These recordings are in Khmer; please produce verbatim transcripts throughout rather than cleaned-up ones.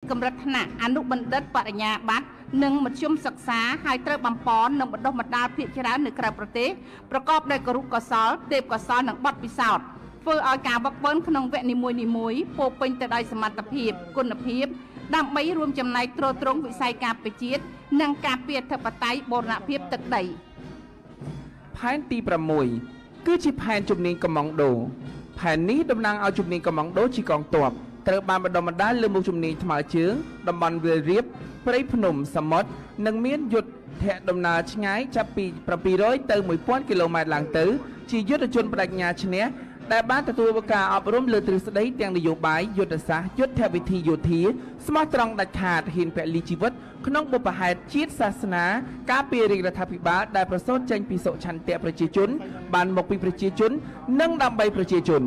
កម្រិតថ្នាក់អនុបណ្ឌិតបរិញ្ញាបត្រនិងមធ្យមសិក្សាហើយត្រូវបំពន់និងបណ្ដុះបណ្ដាលភាគច្រើននៅក្រៅប្រទេសប្រកបដោយគរុកោសលទេពកោសលនិងបទពិសោធន៍ធ្វើឲ្យការវឹកវើក្នុងវគ្គនីមួយៗពោពេញទៅដោយសមត្ថភាពគុណភាពដើម្បីរួមចំណែកទ្រទ្រង់វិស័យការពារជាតិនិងការពារអធិបតេយ្យបូរណភាពទឹកដីផែនទីប្រាំមួយគឺជាផែនជំនាញកំងដូផែននេះតំណាងឲ្យជំនាញកំងដូជាកងទ័ពត្រូវបានបណ្ដុះបណ្ដាលលើមុខជំនាញថ្មើរជើងតំបន់វាលរៀបព្រៃភ្នំសមុទ្រនិងមានយុទ្ធដំណើរឆ្ងាយចាប់ពីbảy trămទៅmột nghìnគីឡូម៉ែត្រឡើងទៅជាយុទ្ធជនបដិញ្ញាឈ្នះដែលបានទទួលការអប់រំលើទ្រឹស្ដីទាំងនយោបាយយុទ្ធសាស្ត្រយុទ្ធវិធីយោធាស្មោះត្រង់ដាច់ខាតហ៊ានពលីជីវិតក្នុងបុព្វហេតុជាតិសាសនាការពាររាជរដ្ឋាភិបាលដែលប្រសូតចេញពីសុឆន្ទៈប្រជាជនបានមកពីប្រជាជននិងដើម្បីប្រជាជន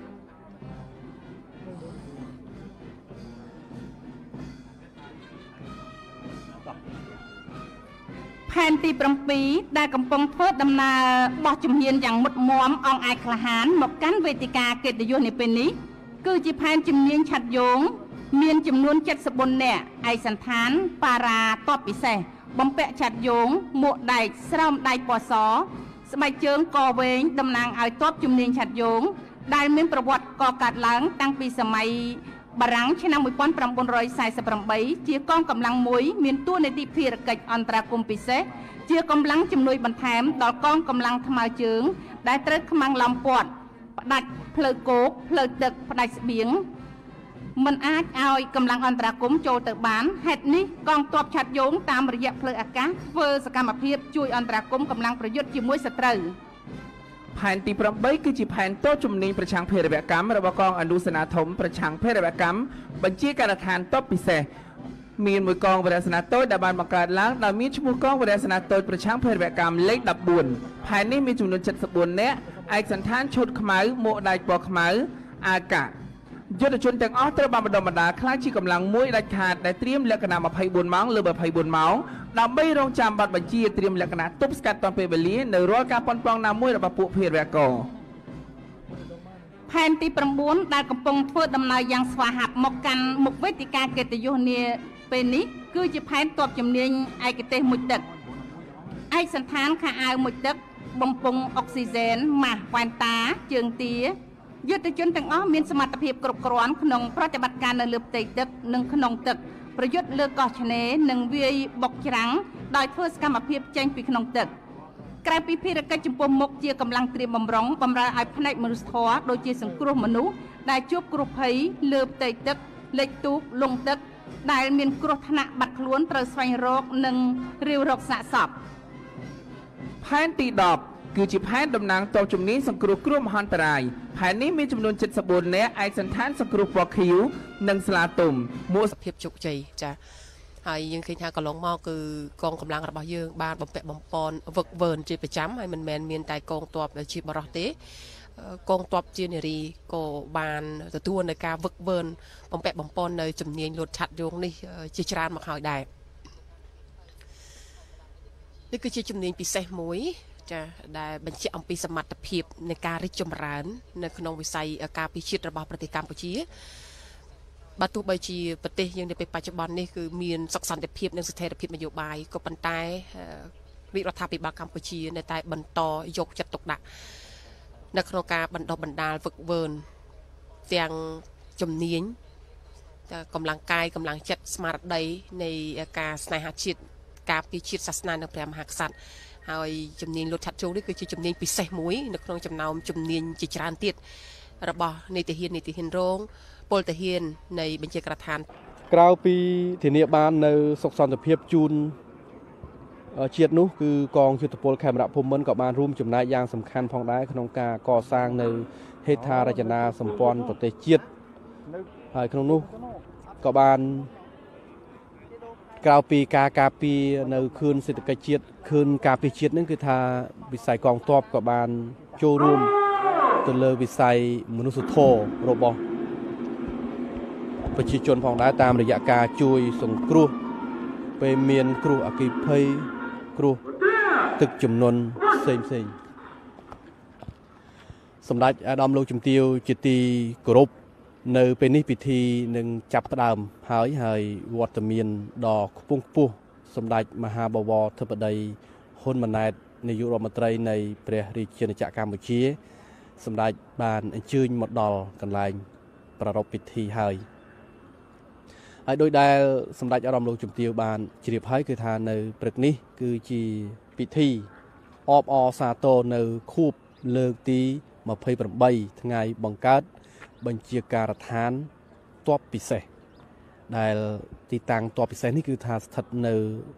ផែនទីប្រាំពីរដែលកំពុងធ្វើដំណើរបោះជំហានយ៉ាងមុតមមអង្អាចក្លាហានមកកាន់វេទិកាកិត្តិយសនេះពេលនេះគឺជាផែនជំនាញឆាត់យងមានចំនួនเจ็ดสิบbốnនាក់ឯកសន្តានប៉ារ៉ាតបពិសេសបំពាក់ឆាត់យងមួកដែកស្រោមដៃពណ៌សស្បែកជើងកវែងតំណាងឲ្យតបជំនាញឆាត់យងដែលមានប្រវត្តិកកើតឡើងតាំងពីសម័យបារាំងឆ្នាំmột nghìn chín trăm bốn mươi támជាកងកម្លាំងមួយមានតួនាទីភារកិច្ចអន្តរាគមន៍ពិសេសជាកម្លាំងជំនួយបន្ថែមដល់កងកម្លាំងថ្មើរជើងដែលត្រូវខ្មាំងឡំពាត់ផ្ដាច់ផ្លូវគោកផ្លូវទឹកផ្ដាច់ស្បៀងមិនអាចឲ្យកម្លាំងអន្តរាគមន៍ចូលទៅបានហេតុនេះកងទ័ពឆាត់យងតាមរយៈផ្លូវអាកាសធ្វើសកម្មភាពជួយអន្តរាគមន៍កម្លាំងប្រយុទ្ធជាមួយសត្រូវផែនទីប្រាំបីគឺជាផែនតូចជំនាញប្រឆាំងភេរវកម្មរបស់កងអនុសេនាធំប្រឆាំងភេរវកម្មបញ្ជាការដ្ឋានតបពិសេសមានមួយកងវរសេនាតូចដែលបានបង្កើតឡើងដោយមានឈ្មោះកងវរសេនាតូចប្រឆាំងភេរវកម្មលេខដប់បួនផែននេះមានចំនួនเจ็ดสิบbốnនាក់ឯកសន្តានឈុតខ្មៅមួកដែកពណ៌ខ្មៅអាកាយុទ្ធជនទាំងអស់ត្រូវបានបណ្ដុះបណ្ដាលខ្លាចជាកម្លាំងមួយដាច់ខាតដែលត្រៀមលក្ខណៈยี่สิบสี่ម៉ោងលើยี่สิบสี่ម៉ោងដើម្បីរងចាំបទបញ្ជាត្រៀមលក្ខណៈទប់ស្កាត់តាំងពេលវេលានៅរាល់ការប៉ុនប៉ងណាមួយរបស់ពួកភេរវករផែនទីប្រាំបួនដែលកំពុងធ្វើដំណើរយ៉ាងស្វាហាប់មកកាន់មុខវេទិកាកិត្តិយសនាពេលនេះគឺជាផែនទ័ពជំនាញឯកទេសមុជទឹកឯកសន្តានខាអាវមុជទឹកបំពង់អុកស៊ីហ្សែនម៉ាស់វ៉ែនតាជើងទាយុទ្ធជនទាំងអស់មានសមត្ថភាពគ្រប់គ្រាន់ក្នុងប្រតិបត្តិការនៅលើផ្ទៃទឹកនិងក្នុងទឹកប្រយុទ្ធលើកោះឆ្នេរនិងវាយបុកច្រាំងដោយធ្វើសកម្មភាពចេញពីក្នុងទឹកក្រៅពីភារកិច្ចចំពោះមុខជាកម្លាំងត្រៀមបំរុងបម្រើឲ្យផ្នែកមនុស្សធម៌ដូចជាសង្គ្រោះមនុស្សដែលជួបគ្រោះភ័យលើផ្ទៃទឹកលិចទូកលង់ទឹកដែលមានគ្រោះថ្នាក់បាត់ខ្លួនត្រូវស្វែងរកនិងរាវរកសាកសពផែនទីដប់គឺជាផែនតំណាងតបជំនាញសង្គ្រោះគ្រោះមហន្តរាយផែននេះមានចំនួនเจ็ดสิบbốnនាក់ឯកសន្តានសង្គ្រោះពណ៌ខៀវនិងស្លាទុំមួកសភាពជោគជ័យចាហើយយើងឃើញថាកន្លងមកគឺកងកម្លាំងរបស់យើងបានបំពាក់បំពន់វឹកវើជាប្រចាំហើយមិនមែនមានតែកងទ័ពជាបរោះទេកងទ័ពជានារីក៏បានទទួលនៅការវឹកវើបំពាក់បំពន់នៅជំនាញលោតឆាត់យងនេះជាច្រើនមកហើយដែរនេះគឺជាជំនាញពិសេសមួយចាដែលបញ្ជាក់អំពីសមត្ថភាពនៃការរីកចម្រើននៅក្នុងវិស័យការពារជាតិរបស់ប្រទេសកម្ពុជាបើទោះបីជាប្រទេសយើងនៅពេលបច្ចុប្បន្ននេះគឺមានសុខសន្តិភាពនិងស្ថិរភាពនយោបាយក៏ប៉ុន្តែរាជរដ្ឋាភិបាលកម្ពុជានៅតែបន្តយកចិត្តទុកដាក់នៅក្នុងការបណ្ដុះបណ្ដាលវឹកវើទាំងជំនាញកម្លាំងកាយកម្លាំងចិត្តស្មារតីនៃការស្នេហាជាតិការពារជាតិសាសនានិងព្រះមហាក្សត្រហើយជំនាញលោតឆាត់ជោងនេះគឺជាជំនាញពិសេសមួយនៅក្នុងចំណោមជំនាញជាច្រើនទៀតរបស់នីតិហ៊ាននីតិហ៊ានរងពលទាហាននៃបញ្ជាការដ្ឋានក្រៅពីធានាបាននៅសុខសន្តិភាពជូនជាតិនោះគឺកងយុទ្ធពលខេមរៈភូមិន្ទក៏បានរួមចំណែកយ៉ាងសំខាន់ផងដែរក្នុងការកសាងនៅហេដ្ឋារចនាសម្ព័ន្ធប្រទេសជាតិហើយក្នុងនោះក៏បានក្រៅពីការការពារនៅខឿនសេដ្ឋកិច្ចជាតិខឿនការពារជាតិនឹងគឺថាវិស័យកងទ័ពក៏បានចូលរួមទៅលើវិស័យមនុស្សធម៌របស់ប្រជាជនផងដែរតាមរយៈការជួយសង្គ្រោះពេលមានគ្រោះអគ្គិភ័យគ្រោះទឹកជំនន់ផ្សេងផ្សេងសម្ដេចអាដាមលោកជំទាវជាទីគោរពនៅពេលនេះពិធីនឹងចាប់ផ្ដើមហើយហើយវត្តមានដ៏ខ្ពង់ខ្ពស់សម្ដេចមហាបវរធិបតីហ៊ុនម៉ាណែតនាយករដ្ឋមន្ត្រីនៃព្រះរាជាណាចក្រកម្ពុជាសម្ដេចបានអញ្ជើញមកដល់កន្លែងប្រារព្ធពិធីហើយហើយដោយដែលសម្ដេចអារម្មណ៍លោកជំទាវបានជ្រាបហើយគឺថានៅព្រឹកនេះគឺជាពិធីអបអរសាទរនៅខួបលើកទីยี่สิบแปดថ្ងៃបង្កើតបញ្ជាការដ្ឋានទ័ពពិសេសដែលទីតាំងទ័ពពិសេសនេះគឺថាស្ថិតនៅ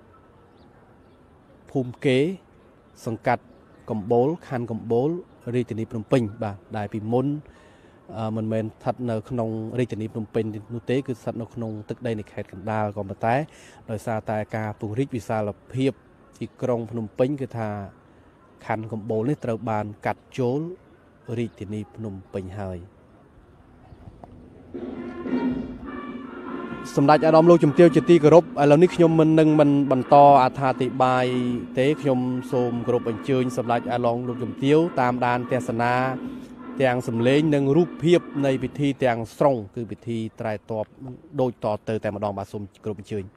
ភូមិគេសង្កាត់កំបូលខណ្ឌកំបូលរាជធានីភ្នំពេញបាទដែលពីមុនមិនមែនស្ថិតនៅក្នុងរាជធានីភ្នំពេញនោះទេគឺស្ថិតនៅក្នុងទឹកដីនៃខេត្តកណ្ដាលក៏ប៉ុន្តែដោយសារតែការពង្រីកវិសាលភាពទីក្រុងភ្នំពេញគឺថាខណ្ឌកំបូលនេះត្រូវបានកាត់ចូលរាជធានីភ្នំពេញហើយសម្ដេចអាដាមលោកជំទាវជាទីគោរពឥឡូវនេះខ្ញុំមិននឹងមិនបន្តអត្ថាធិប្បាយទេខ្ញុំសូមគោរពអញ្ជើញសម្ដេចអាឡុងលោកជំទាវតាមដានទេសនាទាំងសម្លេងនិងរូបភាពនៃពិធីទាំងស្រុងគឺពិធីត្រែតបដូចតទៅតែម្ដងបាទសូមគោរពអញ្ជើញ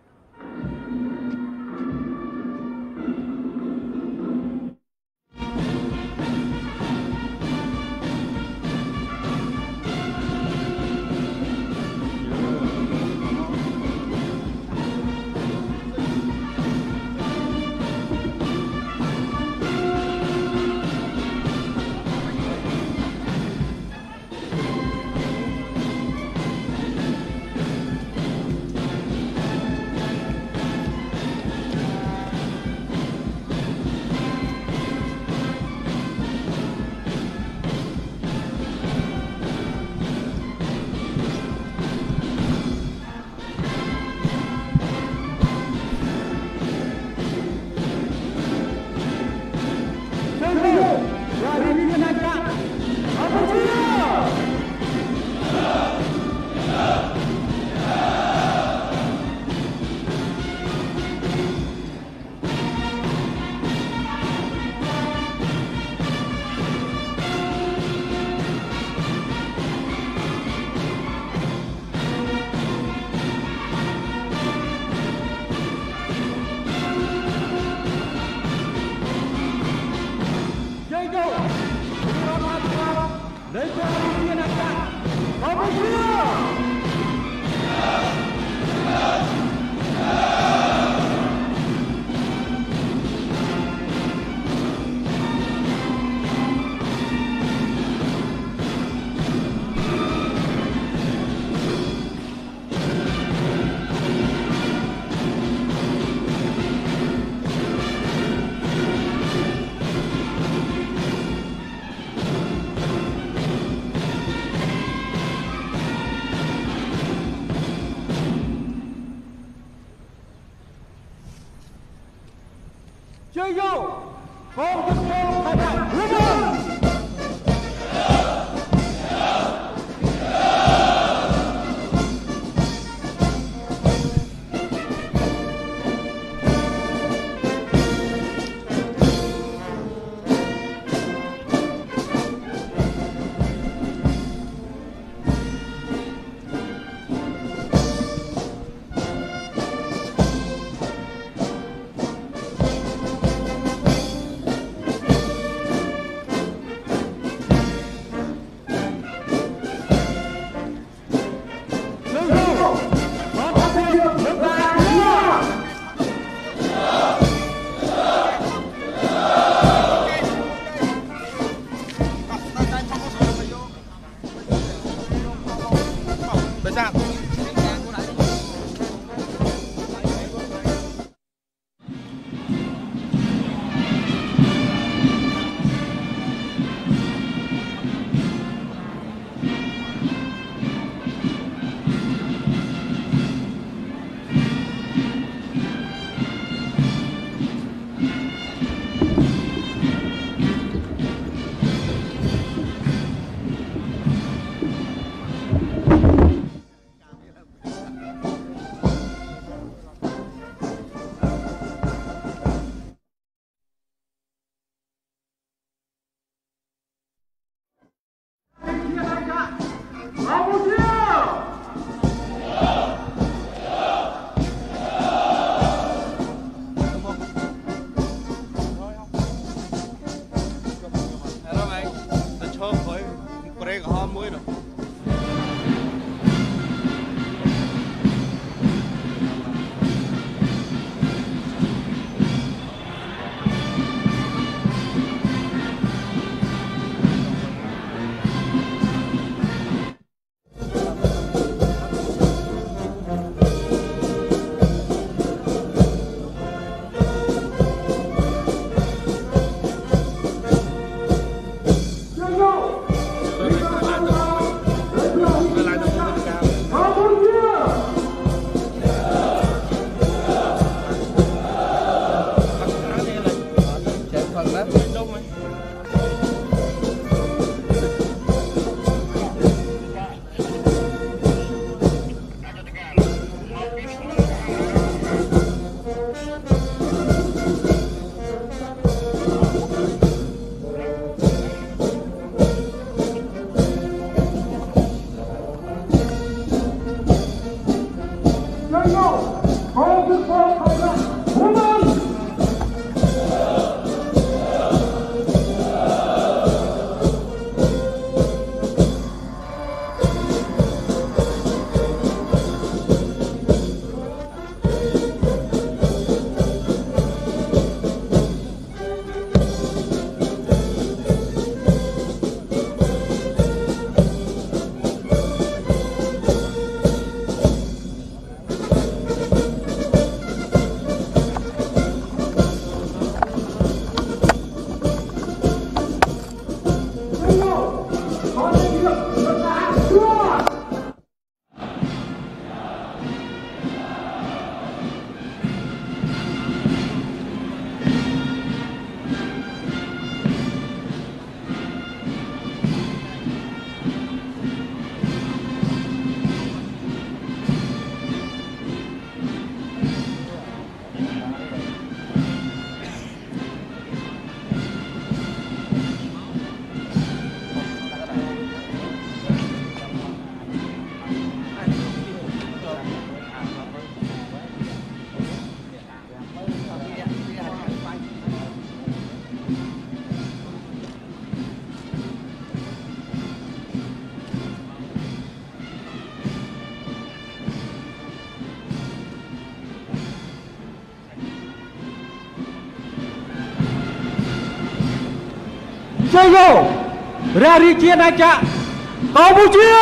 Chơi vô ra đi chia đại chạ Campuchia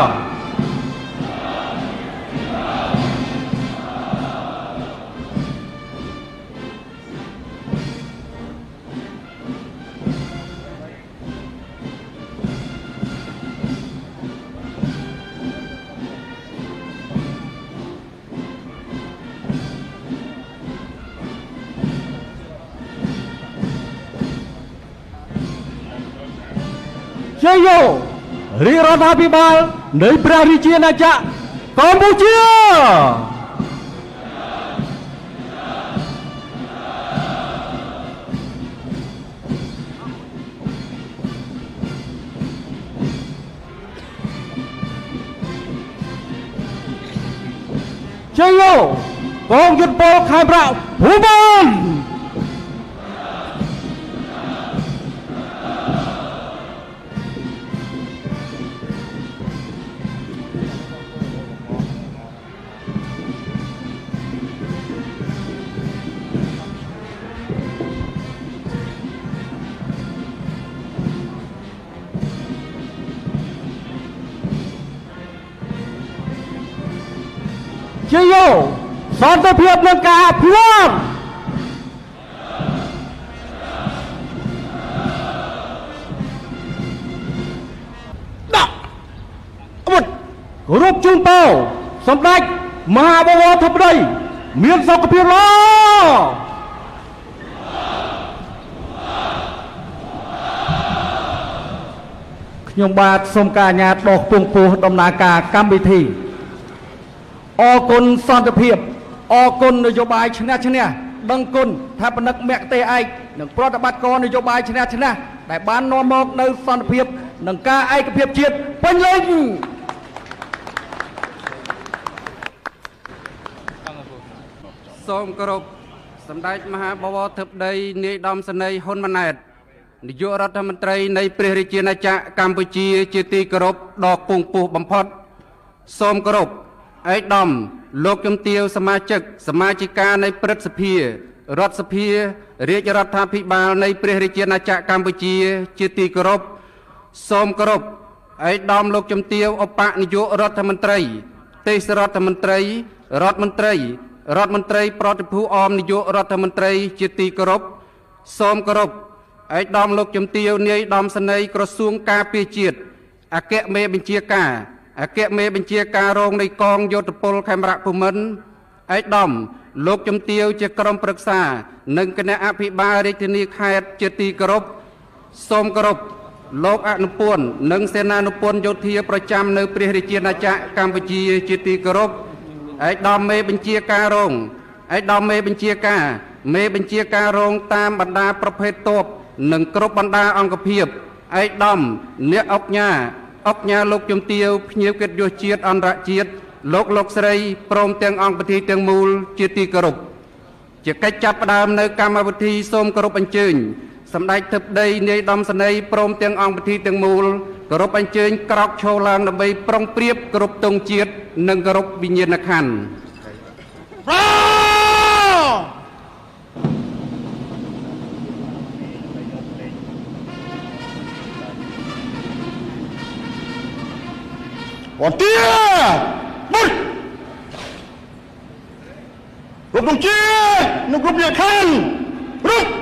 Chơi vô Riរដ្ឋាភិបាលនៃព្រះរាជាណាចក្រកម្ពុជាជ័យយោកងយុទ្ធពលខេមរៈភូមិន្ទជ័យយោសន្តិភាពនិងការអភិវឌ្ឍដាក់អវុធគោរពជូនពរសម្ដេចមហាបវរធិបតីមានសុខភាពល្អខ្ញុំបាទសូមការអាជ្ញាដោះពងពោះដំណើរការកម្មវិធីអរគុណសន្តិភាពអរគុណនយោបាយឈ្នះឈ្នះដឹងគុណថាបនិកមគ្គទេឯកនិងប្រតិបត្តិការនយោបាយឈ្នះឈ្នះដែលបាននាំមកនៅសន្តិភាពនិងការឯកភាពជាតិពេញលេញសូមគោរពសម្ដេចមហាបវរធិបតីនាយឧត្តមសេនីយ៍ហ៊ុនម៉ាណែតនាយករដ្ឋមន្ត្រីនៃព្រះរាជាណាចក្រកម្ពុជាជាទីគោរពដ៏ពងពោះបំផុតសូមគោរពឯកឧត្តមលោកជំទាវសមាជិកសមាជិកានៃព្រឹទ្ធសភារដ្ឋសភារាជរដ្ឋាភិបាលនៃព្រះរាជាណាចក្រកម្ពុជាជាទីគោរពសូមគោរពឯកឧត្តមលោកជំទាវឧបនាយករដ្ឋមន្ត្រីទេសរដ្ឋមន្ត្រីរដ្ឋមន្ត្រីរដ្ឋមន្ត្រីប្រតិភូអមនាយករដ្ឋមន្ត្រីជាទីគោរពសូមគោរពឯកឧត្តមលោកជំទាវនាយឧត្តមសេនីយ៍ក្រសួងការពារជាតិអគ្គមេបញ្ជាការអគ្គមេបញ្ជាការរងនៃកងយោធពលខេមរៈភូមិន្ទឯកឧត្តមលោកជំទាវជាក្រុមប្រឹក្សានិងគណៈអភិបាលរាជធានីខេត្តជាទីគោរពសូមគោរពលោកអនុពន្ធនិងសេនានុពន្ធយោធាប្រចាំនៅព្រះរាជាណាចក្រកម្ពុជាជាទីគោរពឯកឧត្តមមេបញ្ជាការរងឯកឧត្តមមេបញ្ជាការមេបញ្ជាការរងតាមបណ្ដាប្រភេទទ័ពនិងគ្រប់បណ្ដាអង្គភាពឯកឧត្តមអ្នកអង្គញាអង្គញាលោកជំទាវភ្ញៀវកិត្តិយសជាតិអន្តរជាតិលោកលោកស្រីព្រមទាំងអង្គពិធីទាំងមូលជាទីគោរពជាកិច្ចចាប់ផ្ដើមនៅកម្មវិធីសូមគោរពអញ្ជើញសម្ដេចធិបតីនាយដំសនីព្រមទាំងអង្គពិធីទាំងមូលគោរពអញ្ជើញក្រោកឈរឡើងដើម្បីប្រុងប្រៀបគោរពទង់ជាតិនិងគោរពវិញ្ញាណក្ខន្ធអត់ទៀតបុយគ្រប់ទង់ជាតិនិងគ្រប់វិញ្ញាណក្ខន្ធរុក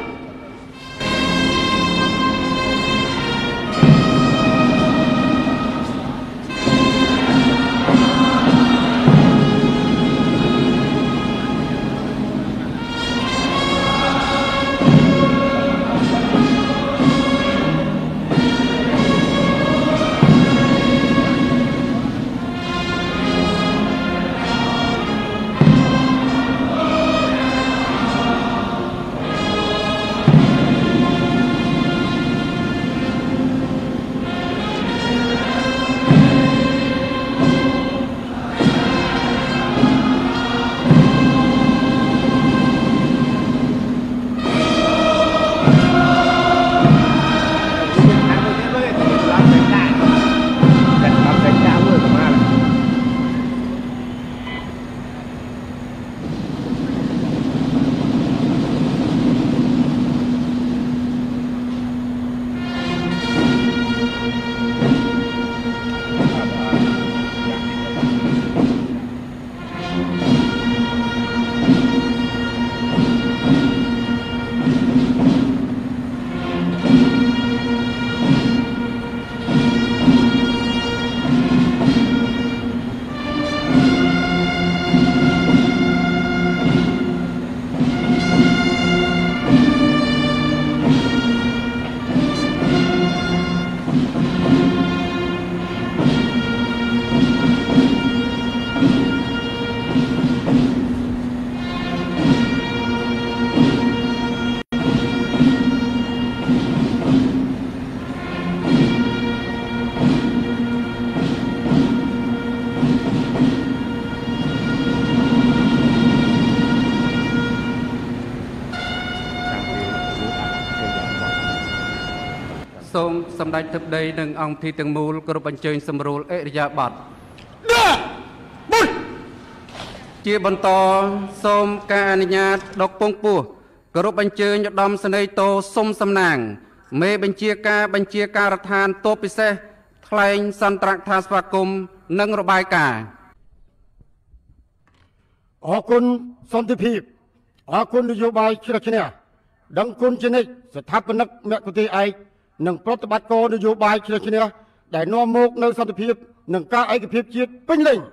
សូមសម្ដេចធិបតីនិងអង្គពិធីទាំងមូលគោរពអញ្ជើញសម្រួលអិរិយាបថបុយជាបន្តសូមការអនុញ្ញាតដកពងពោះគោរពអញ្ជើញឧត្តមសេនីយ៍តូសុំសំណាងមេបញ្ជាការបញ្ជាការដ្ឋានទ័ពពិសេសថ្លែងសន្ទរកថាស្វាគមន៍និងរបាយការណ៍អរគុណសន្តិភាពអរគុណនយោបាយជ្រះឈ្នះដឹងគុណជានិច្ចស្ថាបនិកមគ្គុទ្ទេសក៍ឯកនិងប្រតិបត្តិការនយោបាយជ្រះឈ្នះដែលនាំមកនៅសន្តិភាពនិងការឯកភាពជាតិពេញលេញ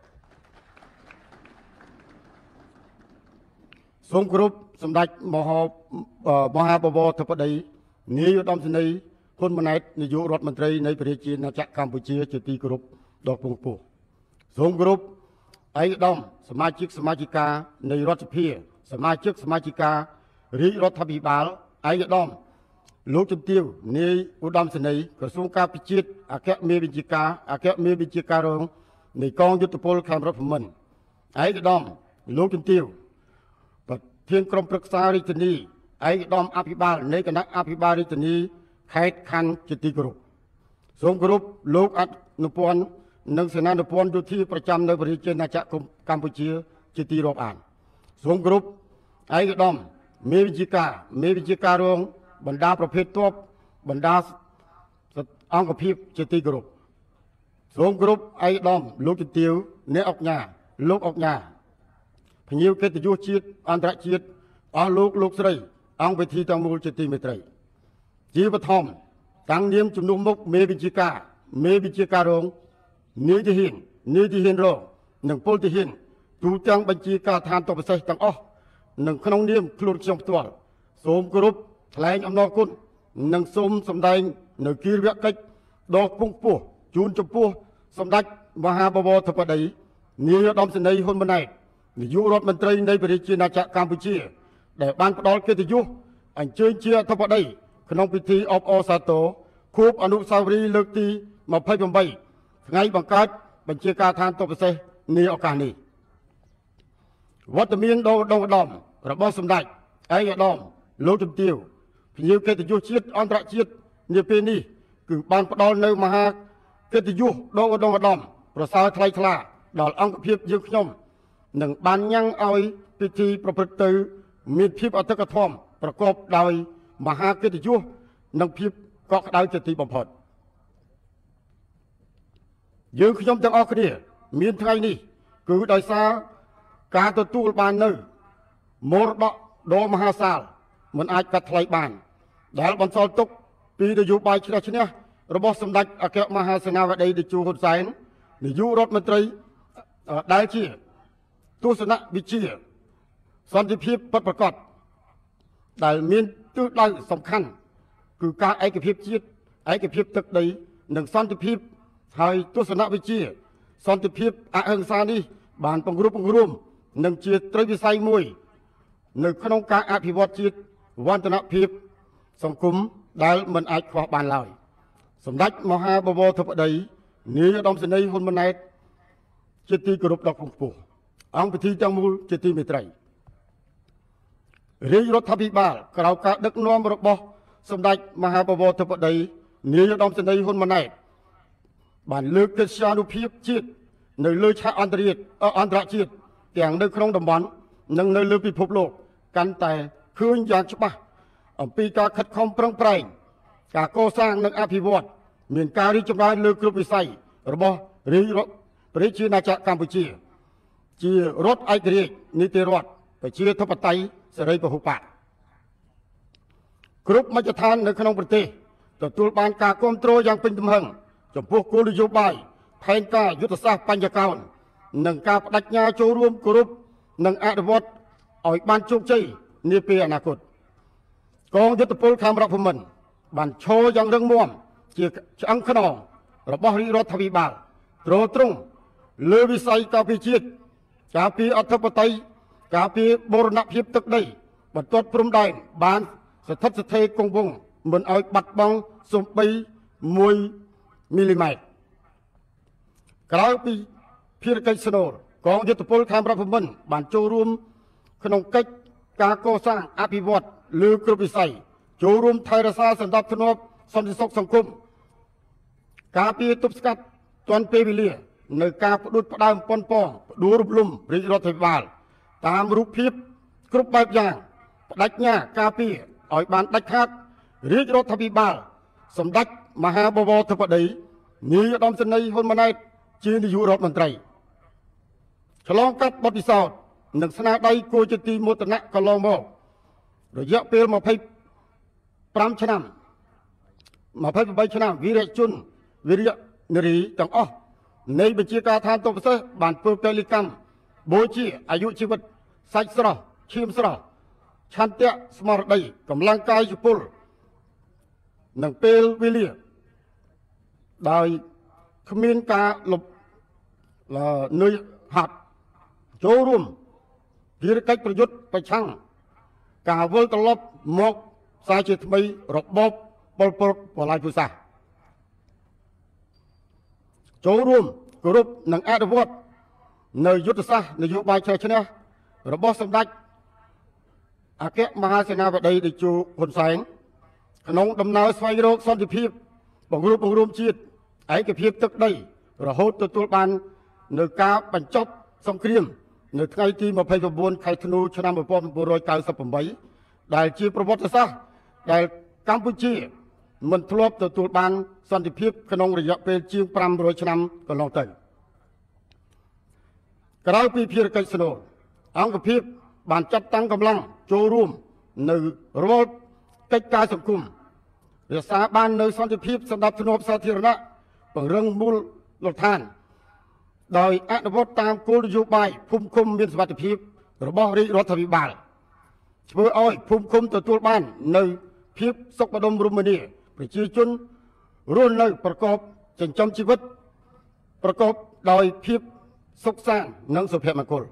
សូមគោរពសម្ដេចមហាមហាបវរធិបតីនាយឧត្តមសេនីយ៍ហ៊ុនម៉ាណែតនាយករដ្ឋមន្ត្រីនៃប្រជាជាតិណាចក្រកម្ពុជាជាទីគោរពដ៏ខ្ពង់ខ្ពស់សូមគោរពឯកឧត្តមសមាជិកសមាជិកានៃរដ្ឋសភាសមាជិកសមាជិការាជរដ្ឋាភិបាលឯកឧត្តមលោកជំទាវនាយឧត្តមសេនីយ៍ក្រសួងការពិជាតិអគ្គមេបញ្ជាការអគ្គមេបញ្ជាការរងនៃកងយុទ្ធពលខេមរៈភូមិន្ទឯកឧត្តមលោកជំទាវប្រធានក្រុមប្រឹក្សារាជធានីឯកឧត្តមអភិបាលនៃគណៈអភិបាលរាជធានីខេត្តខណ្ឌជាទីគោរពសូមគោរពលោកអនុពន្ធនិងសេនានុពន្ធយោធាប្រចាំនៅប្រជាជាតិណាចក្រកម្ពុជាជាទីរាប់អានសូមគោរពឯកឧត្តមមេបញ្ជាការមេបញ្ជាការរងបណ្ដាប្រភេទទ័ពបណ្ដាអង្គភាពជាទីគោរពសូមគោរពឯកឧត្តមលោកជំទាវអ្នកអង្គញាលោកអង្គញាភ្ញៀវកិត្តិយសជាតិអន្តរជាតិអស់លោកលោកស្រីអង្គវិធីទាំងមូលជាទីមេត្រីជាបឋមតាំងនាមជំនួសមុខមេបញ្ជាការមេបញ្ជាការរងនាយទាហាននាយទាហានរងនិងពលទាហានទូទាំងបញ្ជាការឋានទ័ពពិសេសទាំងអស់និងក្នុងនាមខ្លួនខ្ញុំផ្ទាល់សូមគោរពថ្លែងអំណរគុណនិងសូមសម្ដែងនៅគិរិយកិច្ចដ៏ខ្ពង់ខ្ពស់ជូនចំពោះសម្ដេចមហាបវរធិបតីនាយឧត្តមសេនីយ៍ហ៊ុនម៉ាណែតនាយករដ្ឋមន្ត្រីនៃប្រជាជាតិណាចក្រកម្ពុជាដែលបានផ្ដល់កិត្តិយសអញ្ជើញជាអធិបតីក្នុងពិធីអបអរសាទរខួបអនុស្សាវរីយ៍លើកទីยี่สิบแปดថ្ងៃបង្កើតបញ្ជាការឋានទ័ពពិសេសនាឱកាសនេះវត្តមានដ៏ដងឧត្តមរបស់សម្ដេចឯកឧត្តមលោកជំទាវភ្ញៀវកិត្តិយសជាតិអន្តរជាតិនាពេលនេះគឺបានផ្ដល់នៅមហាកិត្តិយសដ៏ឧត្តមឧត្តមប្រសើរថ្លៃថ្លាដល់អង្គភាពយើងខ្ញុំនិងបានញ៉ាំងឲ្យពិធីប្រព្រឹត្តទៅមានភាពអធិកធមប្រកបដោយមហាកិត្តិយសនិងភាពកក់ក្ដៅជាទីបំផុតយើងខ្ញុំទាំងអស់គ្នាមានថ្ងៃនេះគឺដោយសារការទទួលបាននៅមរតកដ៏មហាសាលមិនអាចកាត់ថ្លៃបានដែលបន្សល់ទុកពីនយោបាយជ្រះឈ្នះរបស់សម្ដេចអគ្គមហាសេនាបតីតេជោហ៊ុនសែននាយករដ្ឋមន្ត្រីដែលជាទស្សនវិជ្ជាសន្តិភាពពិតប្រាកដដែលមានទិសដៅសំខាន់គឺការឯកភាពជាតិឯកភាពទឹកដីនិងសន្តិភាពហើយទស្សនវិជ្ជាសន្តិភាពអហិង្សានេះបានពង្រឹងពង្រួមនិងជាត្រីវិស័យមួយនៅក្នុងការអភិវឌ្ឍជាតិវឌ្ឍនភាពសង្គមដែលមិនអាចខ្វះបានឡើយសម្ដេចមហាបវរធិបតីនាយឧត្តមសេនីយ៍ហ៊ុនម៉ាណែតជាទីគោរពដ៏ខ្ពស់អង្គពិធីទាំងមូលជាទីមេត្រីរាជរដ្ឋាភិបាលក្រៅការដឹកនាំរបស់សម្ដេចមហាបវរធិបតីនាយឧត្តមសេនីយ៍ហ៊ុនម៉ាណែតបានលើកកិត្យានុភាពជាតិនៅលើឆាកអន្តរជាតិអន្តរជាតិទាំងនៅក្នុងតំបន់និងនៅលើពិភពលោកកាន់តែឃើញយ៉ាងច្បាស់អំពីការខិតខំប្រឹងប្រែងការកសាងនិងអភិវឌ្ឍមានការរីកចម្រើនលើគ្រប់វិស័យរបស់រាជរដ្ឋប្រជាណាចក្រកម្ពុជាជារដ្ឋឯករាជ្យនីតិរដ្ឋប្រជាធិបតេយ្យសេរីពហុបកគ្រប់មជ្ឈដ្ឋាននៅក្នុងប្រទេសទទួលបានការគ្រប់គ្រងយ៉ាងពេញទំហឹងចំពោះគោលនយោបាយផែនការយុទ្ធសាស្ត្របញ្ញកោណនិងការបដិញ្ញាចូលរួមគោរពនិងអនុវត្តឲ្យបានជោគជ័យនាពេលអនាគតកងយុទ្ធពលខេមរភូមិន្ទបានឈរយ៉ាងរឹងមាំជាឆ្អឹងខ្នងរបស់រាជរដ្ឋាភិបាលទ្រទ្រង់លើវិស័យការពារជាតិការពារអធិបតេយ្យការពារបូរណភាពទឹកដីបន្ទាត់ព្រំដែនបានស្ថិតស្ថេរគង់វង្សមិនឲ្យបាត់បង់សូម្បីមួយមីលីម៉ែត្រក្រៅពីភារកិច្ចស្នូលកងយុទ្ធពលខេមរភូមិន្ទបានចូលរួមក្នុងកិច្ចការកសាងអភិវឌ្ឍលើគ្រប់វិស័យចូលរួមថែរក្សាសន្តិភាពសន្តិសុខសង្គមការពារទប់ស្កាត់ទាន់ពេលវេលានៅការផ្ដួចផ្ដើមប៉ុនប៉ងផ្ដួលរំលំរាជរដ្ឋាភិបាលតាមរូបភាពគ្រប់បែបយ៉ាងបដិញ្ញាការពារឲ្យបានដាច់ខាតរាជរដ្ឋាភិបាលសម្ដេចមហាបវរធិបតីនាយឧត្តមសេនីយ៍ហ៊ុនម៉ាណែតជានាយករដ្ឋមន្ត្រីឆ្លងកាត់បទពិសោធន៍និងស្នាដៃគួរជាទីមោទនៈកន្លងមករយៈពេលម្ភៃប្រាំឆ្នាំម្ភៃប្រាំឆ្នាំវីរៈជនវីរៈនារីទាំងអស់នៃបញ្ជាការឋានទ័ពពិសេសបានធ្វើពលិកម្មបូជាអាយុជីវិតសាច់ស្រស់ឈាមស្រស់ឆន្ទៈស្មារតីកម្លាំងកាយពលនិងពេលវេលាដោយគ្មានការលុបនឿយហត់ចូលរួមភារកិច្ចប្រយុទ្ធប្រឆាំងការវិលត្រឡប់មកសារជាថ្មីរបបប៉ុលពតបលាយភូសាសចូលរួមគោរពនិងអនុវត្តនៅយុទ្ធសាស្ត្រនយោបាយជ្រះឈ្នះរបស់សម្ដេចអគ្គមហាសេនាបតីតេជោហ៊ុនសែនក្នុងដំណើរស្វែងរកសន្តិភាពបង្រួបបង្រួមជាតិឯកភាពទឹកដីរហូតទទួលបាននៅការបញ្ចប់សង្គ្រាមនៅថ្ងៃទីម្ភៃ៩ខែធ្នូឆ្នាំ១៩៩៨ដែលជាប្រវត្តិសាស្ត្រដែលកម្ពុជាមិនធ្លាប់ទទួលបានសន្តិភាពក្នុងរយៈពេលជាងប្រាំរយឆ្នាំកន្លងទៅក្រៅពីភារកិច្ចស្នូលអង្គភាពបានចាត់តាំងកម្លាំងចូលរួមនៅរាល់កិច្ចការសង្គមរក្សាបាននៅសន្តិភាពសម្រាប់ធ្នាប់សាធារណៈពង្រឹងមូលដ្ឋានដោយអនុវត្តតាមគោលនយោបាយភូមិឃុំមានសុវត្ថិភាពរបស់រាជរដ្ឋាភិបាលធ្វើឲ្យភូមិឃុំទទួលបាននៅភាពសុខដុមរមនាប្រជាជនរស់នៅប្រកបចិញ្ចឹមជីវិតប្រកបដោយភាពសុខសាន្តនិងសុភមង្គល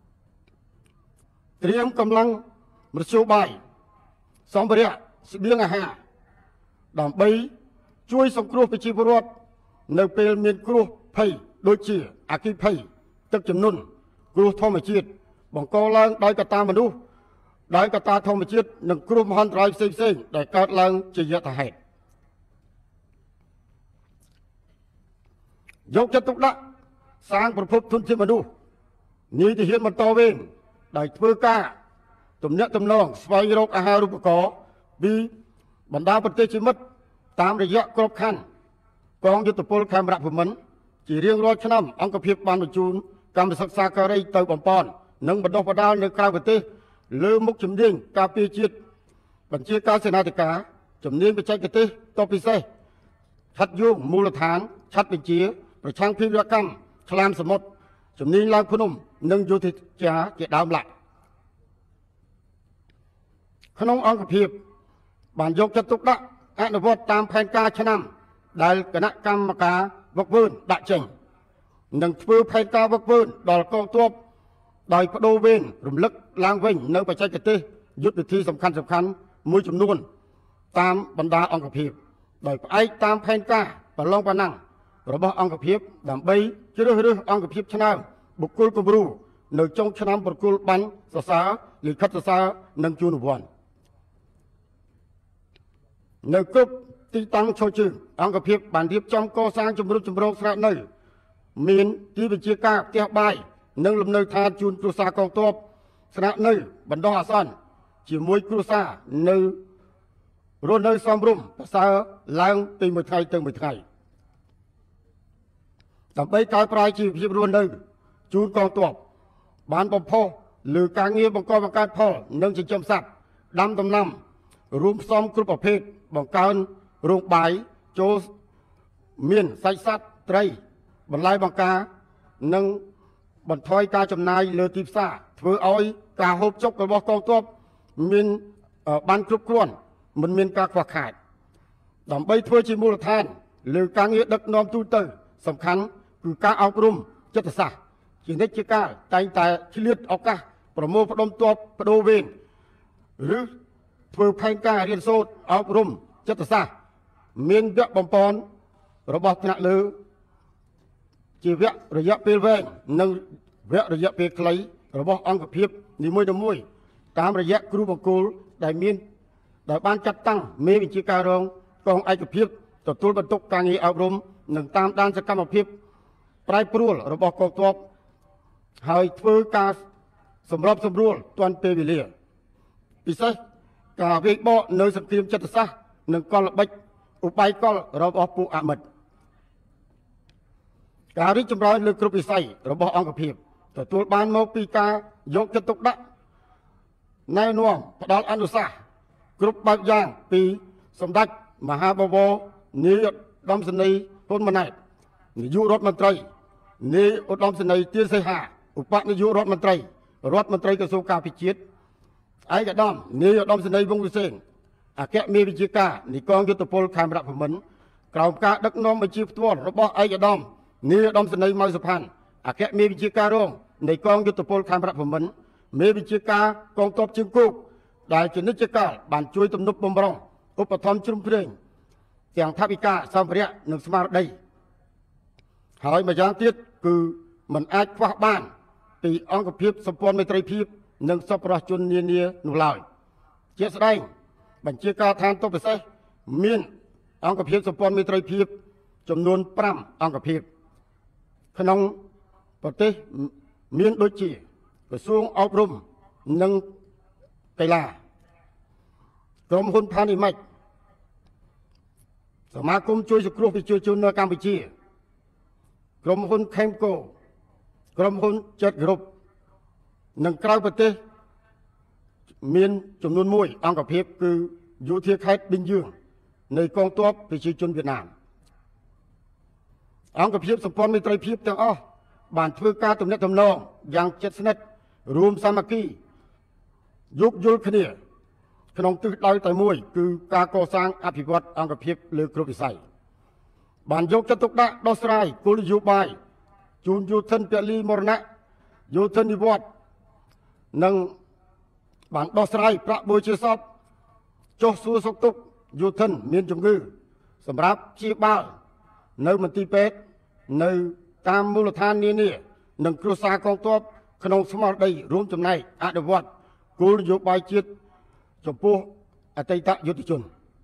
ត្រៀមកម្លាំងមធ្យោបាយសម្ភារៈស្បៀងអាហារដើម្បីជួយសង្គ្រោះប្រជាពលរដ្ឋនៅពេលមានគ្រោះភ័យដូចជាអគ្គិភ័យទឹកជំនន់គ្រោះធម្មជាតិបង្កឡើងដោយកត្តាមនុស្សដោយកត្តាធម្មជាតិនិងគ្រោះមហន្តរាយផ្សេងៗដែលកើតឡើងជាយថាហេតុយកចិត្តទុកដាក់សាងប្រភពធនធានមនុស្សនីតិហ៊ានបន្តវេនដោយធ្វើការទំនាក់ទំនងស្វែងរកអាហារូបករណ៍ពីបណ្ដាប្រទេសជាមិត្តតាមរយៈក្របខ័ណ្ឌកងយុទ្ធពលខេមរភូមិន្ទជារៀងរាល់ឆ្នាំអង្គភាពបានបញ្ជូនកម្មសិក្សាការីទៅបំពេញនិងបណ្ដុះបណ្ដាលនៅក្រៅប្រទេសលើមុខជំនាញការពារជាតិបញ្ជាការសេនាធិការជំនាញបច្ចេកទេសតបពិសេសឆាត់យោងមូលដ្ឋានឆាត់បញ្ជាប្រឆាំងភេរវកម្មឆ្លាមសមុទ្រជំនាញឡើងភ្នំនិងយោធាជាជាដើមឡាក់ក្នុងអង្គភាពបានយកចិត្តទុកដាក់អនុវត្តតាមផែនការឆ្នាំដែលគណៈកម្មការវឹកវើដាក់ចេញនិងធ្វើផែនការវឹកវើដល់កងទ័ពដោយបដូរវេនរំលឹកឡើងវិញនៅបច្ចេកទេសយុទ្ធវិធីសំខាន់សំខាន់មួយចំនួនតាមបណ្ដាអង្គភាពដោយផ្អែកតាមផែនការប្រឡងប៉ាណាំងរបស់អង្គភាពដើម្បីជ្រើសរើសអង្គភាពឆ្នើមបុគ្គលគំរូនៅចុងឆ្នាំប្រគល់បាញ់សរសើរលិខិតសរសើរនិងជូនរង្វាន់នៅគ្រប់ទីតាំងឈរជើងអង្គភាពបានរៀបចំកសាងជំរុំចម្រោងស្នាក់នៅមានទីបញ្ជាការផ្ទះបាយនិងលំនៅឋានជូនគ្រួសារកងទ័ពស្នាក់នៅបណ្ដោះអាសន្នជាមួយគ្រួសារនៅរស់នៅសមរម្យប្រសើរឡើងពីមួយថ្ងៃទៅមួយថ្ងៃដើម្បីកែប្រែជីវភាពរស់នៅជូនកងទ័ពបានបំផុសលើការងារបង្កបង្កើតផលនិងចិញ្ចឹមសត្វដាំដំណាំរួមផ្សំគ្រប់ប្រភេទបង្កើនរោងបាយចូលមានសាច់សត្វត្រីបន្លែបង្ការនិងបន្ថយការចំណាយលើទីផ្សារធ្វើឲ្យការហូបចុករបស់កងទ័ពមានបានគ្រប់គ្រាន់មិនមានការខ្វះខាតដើម្បីធ្វើជាមូលដ្ឋានលើការងារដឹកនាំទូទៅសំខាន់គឺការអប់រំចិត្តសាស្ត្រជានិច្ចជាកាលតែងតែឆ្លៀតឱកាសប្រមូលផ្ដុំទ័ពបដូរវេនឬធ្វើផែនការរៀនសូត្រអប់រំចិត្តសាស្ត្រមានវគ្គបំពន់របស់ថ្នាក់លើជាវគ្គរយៈពេលវែងនិងវគ្គរយៈពេលខ្លីរបស់អង្គភាពនីមួយៗតាមរយៈគ្រូបង្គោលដែលមានដែលបានចាត់តាំងមេវិជ្ជាការរងកងឯកភាពទទួលបន្ទុកការងារអប់រំនិងតាមដានសកម្មភាពប្រែប្រួលរបស់កងទ័ពហើយធ្វើការសម្របសម្រួលទាន់ពេលវេលាពិសេសការវេកបកនៅសង្គ្រាមចិត្តសាស្ត្រនិងកលល្បិចឧបាយកលរបស់ពួកអមិត្តការរីកចម្រើនលើគ្រប់វិស័យរបស់អង្គភាពទទួលបានមកពីការយកចិត្តទុកដាក់ណែនាំផ្ដល់អនុសាសន៍គ្រប់បែបយ៉ាងពីសម្ដេចមហាបវរនាយឧត្តមសេនីយ៍ហ៊ុនម៉ាណែតនាយករដ្ឋមន្ត្រីនាយឧត្តមសេនីយ៍ទៀនសីហាឧបនាយករដ្ឋមន្ត្រីរដ្ឋមន្ត្រីក្រសួងការពារជាតិឯកឧត្តមនាយឧត្តមសេនីយ៍វង្សវិសេនអគ្គមេវិជ្ជាការនៃកងយុទ្ធពលខេមរភូមិន្ទក្រោមការដឹកនាំបញ្ជាផ្ទាល់របស់ឯកឧត្តមនាយឧត្តមសេនីយ៍ម៉ៅសុផាន់អគ្គមេវិជ្ជាការរងនៃកងយុទ្ធពលខេមរភូមិន្ទមេវិជ្ជាការកងទ័ពជើងគោកដែលជានិច្ចកាលបានជួយទំនប់បំរុងឧបត្ថម្ភជ្រុំជ្រែងទាំងថវិកាសម្ភារៈនិងស្មារតីហើយម្យ៉ាងទៀតគឺมันអាចខ្វះបានពីអង្គភាពសម្ព័ន្ធមេត្រីភាពនិងសប្បុរសជននានានោះឡើយជាស្ដែងបញ្ជាការឋានទ័ពពិសេសមានអង្គភាពសម្ព័ន្ធមេត្រីភាពចំនួនប្រាំអង្គភាពក្នុងប្រទេសមានដូចជាក្រសួងអប់រំនិងកីឡាក្រុមហ៊ុនផានីម៉ាច់សមាគមជួយសង្គ្រោះប្រជាជននៅកម្ពុជាក្រុមហ៊ុនខេមកូក្រុមហ៊ុនចិតក្រុបនិងក្រៅប្រទេសមានចំនួនមួយអង្គភាពគឺយោធាខេត្តប៊ីនយើងនៃកងទ័ពប្រជាជនវៀតណាមអង្គភាពសម្ព័ន្ធមេត្រីភាពទាំងអស់បានធ្វើការទំនាក់ទំនងយ៉ាងជិតស្និទ្ធរួមសាមគ្គីយោគយល់គ្នាក្នុងទិសដៅតែមួយគឺការកសាងអភិវឌ្ឍអង្គភាពលើគ្រប់វិស័យបានយកចិត្តទុកដាក់ដោះស្រាយគោលនយោបាយជូនយោធិនពលីមរណៈយោធិននិវត្តន៍និងបានដោះស្រាយប្រាក់បូជាសពចុះសួរសុខទុក្ខយោធិនមានជំងឺសម្រាប់ព្យាបាលនៅមន្ទីរពេទ្យនៅតាមមូលដ្ឋាននានានិងគ្រួសារកងទ័ពក្នុងស្មារតីរួមចំណែកអនុវត្តគោលនយោបាយជាតិចំពោះអតីតយុទ្ធជន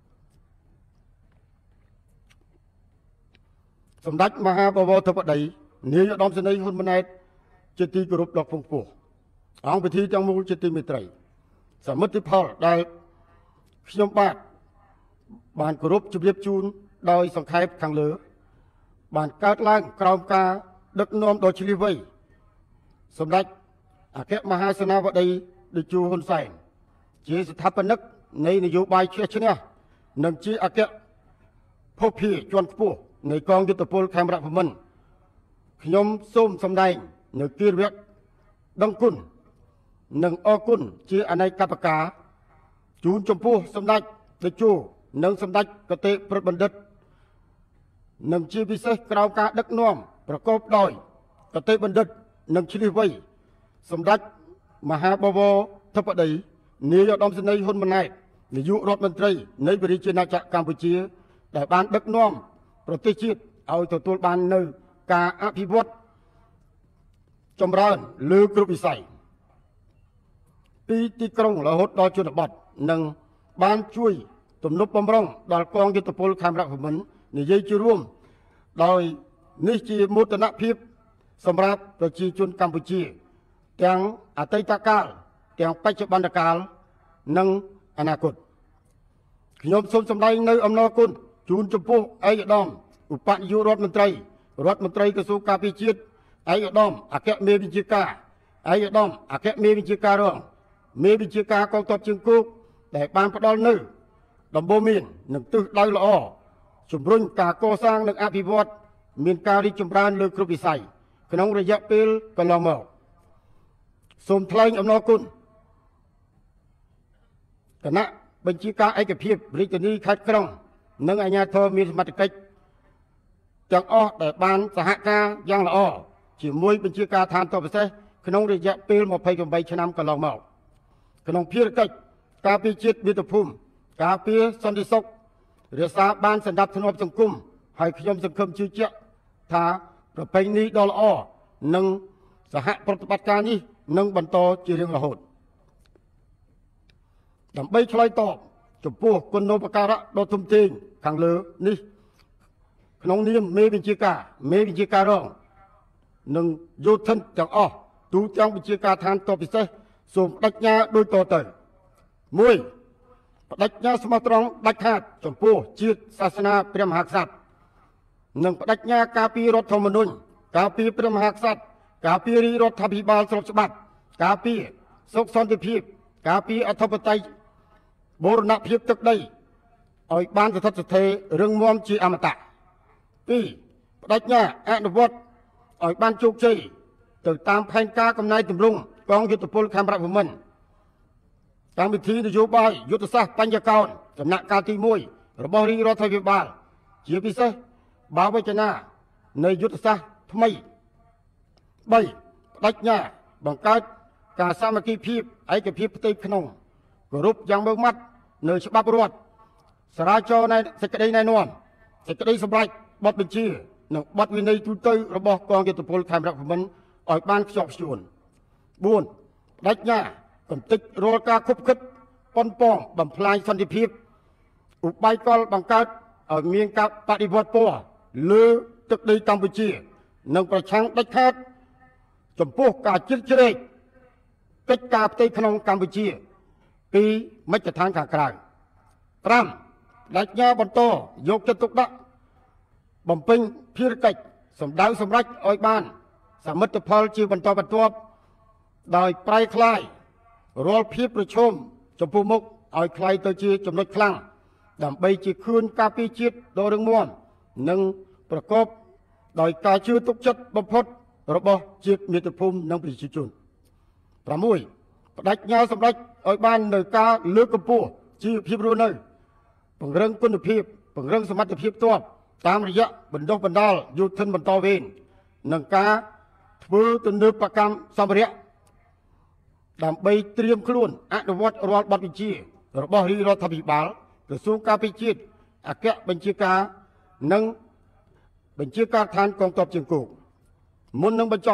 សម្ដេចមហាបវរធិបតីនាយឧត្តមសេនីយ៍ហ៊ុនម៉ាណែតជាទីគោរពដ៏ខ្ពង់ខ្ពស់អង្គពិធីទាំងមូលជាទីមេត្រីសមិទ្ធផលដែលខ្ញុំបាទបានគោរពជម្រាបជូនដោយសង្ខេបខាងលើបានកើតឡើងក្រោមការដឹកនាំដ៏ឈ្លាសវៃសម្ដេចអគ្គមហាសេនាបតីតេជោហ៊ុនសែនជាស្ថាបនិកនៃនយោបាយឈ្នះឈ្នះនិងជាអគ្គភពភាជាន់ខ្ពស់នៃកងយុទ្ធពលខេមរភូមិន្ទខ្ញុំសូមសម្ដែងនៅគិរិយដឹងគុណនិងអរគុណជាអនេកបការជូនចំពោះសម្ដេចតេជោនិងសម្ដេចកតេព្រឹទ្ធបណ្ឌិតនិងជាពិសេសក្រោមការដឹកនាំប្រកបដោយកតេបណ្ឌិតនិងឈ្លាសវៃសម្ដេចមហាបវរធិបតីនាយឧត្តមសេនីយ៍ហ៊ុនម៉ាណែតនាយករដ្ឋមន្ត្រីនៃព្រះរាជាណាចក្រកម្ពុជាដែលបានដឹកនាំប្រទេសជាតិឲ្យទទួលបាននូវការអភិវឌ្ឍចម្រើនលើគ្រប់វិស័យពីទីក្រុងរហូតដល់ជនបទនិងបានជួយទំនប់បំរុងដល់កងយុទ្ធពលខេមរភូមិន្ទនិយាយជារួមដោយនេះជាមោទនភាពសម្រាប់ប្រជាជនកម្ពុជាទាំងអតីតកាលទាំងបច្ចុប្បន្នកាលនិងអនាគតខ្ញុំសូមសម្ដែងនៅអំណរគុណជូនចំពោះឯកឧត្តមឧបនាយករដ្ឋមន្ត្រីរដ្ឋមន្ត្រីក្រសួងការពារជាតិឯកឧត្តមអគ្គមេបញ្ជាការឯកឧត្តមអគ្គមេបញ្ជាការរងមេបញ្ជាការកងទ័ពជើងគោកដែលបានផ្ដល់នូវដំបូន្មាននិងទិសដៅល្អជំរុញការកសាងនិងអភិវឌ្ឍមានការរីកចម្រើនលើគ្រប់វិស័យក្នុងរយៈពេលកន្លងមកសូមថ្លែងអំណរគុណគណៈបញ្ជាការឯកភាពរាជធានីខេត្តក្រុងនិងអាជ្ញាធរមានសមត្ថកិច្ចទាំងអស់ដែលបានសហការយ៉ាងល្អជាមួយបញ្ជាការឋានទ័ពពិសេសក្នុងរយៈពេលម្ភៃប្រាំបីឆ្នាំកន្លងមកក្នុងភារកិច្ចការពារជាតិមាតុភូមិការពារសន្តិសុខរក្សាបានសណ្ដាប់ធ្នាប់សង្គមហើយខ្ញុំសង្ឃឹមជឿជាក់ថាប្រពៃណីដ៏ល្អនិងសហប្រតិបត្តិការនេះនឹងបន្តជារៀងរហូតដើម្បីឆ្លើយតបចំពោះគុណូបការៈដ៏ធំធេងខាងលើនេះក្នុងនាមមេបញ្ជាការមេបញ្ជាការរងនិងយោធិនទាំងអស់ទូទាំងបញ្ជាការឋានទ័ពពិសេសសូមបដិញ្ញាដូចតទៅមួយបដិញ្ញាស្មោះត្រង់ដាច់ខាតចំពោះជាតិសាសនាព្រះមហាក្សត្រនិងបដិញ្ញាការពាររដ្ឋធម្មនុញ្ញការពារព្រះមហាក្សត្រការពាររាជរដ្ឋាភិបាលស្របច្បាប់ការពារសុខសន្តិភាពការពារអធិបតេយ្យបូរណភាពទឹកដីឲ្យបានស្ថិតស្ថេររឹងមាំជាអមតៈពីរបដិញ្ញាអនុវត្តឲ្យបានជោគជ័យទៅតាមផែនការកំណែទម្រង់កងយុទ្ធពលខេមរភូមិន្ទតាមវិធីនយោបាយយុទ្ធសាស្ត្របញ្ញកោណដំណាក់កាលទីមួយរបស់រាជរដ្ឋាភិបាលជាពិសេសបាវចនានៃយុទ្ធសាស្ត្រថ្មីបីបដិញ្ញាបង្កើតការសាមគ្គីភាពឯកភាពផ្ទៃក្នុងគោរពយ៉ាងម៉ឺងម៉ាត់នៅច្បាប់រដ្ឋសារាចរណ៍សេចក្តីណែនាំសេចក្តីសម្រេចបទបញ្ជានិងបទវិន័យទូទៅរបស់កងយុទ្ធពលខេមរភូមិន្ទឲ្យបានខ្ជាប់ខ្ជួនបួនបដិញ្ញាកំទេចរាល់ការខុបខិតប៉ុនប៉ងបំផ្លាញសន្តិភាពឧបាយកលបង្កើតឲ្យមានការបដិវត្តពណ៌លើទឹកដីកម្ពុជានិងប្រឆាំងដាច់ខាតចំពោះការជ្រៀតជ្រែកកិច្ចការផ្ទៃក្នុងកម្ពុជាពីមជ្ឈដ្ឋានខាងក្រៅប្រាំបដិញ្ញាបន្តយកចិត្តទុកដាក់បំពេញភារកិច្ចសម្ដៅសម្រេចឲ្យបានសមិទ្ធផលជាបន្តបន្ទាប់ដោយប្រែក្លាយរាល់ភាពប្រឈមចំពោះមុខឲ្យคล้ายទៅជាចំណុចខ្លាំងដើម្បីជាខឿនការពារជាតិដ៏រឹងមាំនិងប្រកបដោយការជឿទុកចិត្តបំផុតរបស់ជាតិមាតុភូមិនិងប្រជាជនប្រាំមួយបដិញ្ញាសម្រេចឲ្យបាននៅការលើកកម្ពស់ជីវភាពរស់នៅពង្រឹងគុណភាពពង្រឹងសមត្ថភាពទ័ពតាមរយៈបណ្ដុះបណ្ដាលយោធិនបន្តវេននិងការធ្វើទំនើបកម្មសម្ភារៈដើម្បីត្រៀមខ្លួនអនុវត្តរាល់បទបញ្ជារបស់រាជរដ្ឋាភិបាលក្រសួងការពារជាតិអគ្គបញ្ជាការនិងបញ្ជាការឋានកងទ័ពជើងគោកមុននឹងបញ្ចប់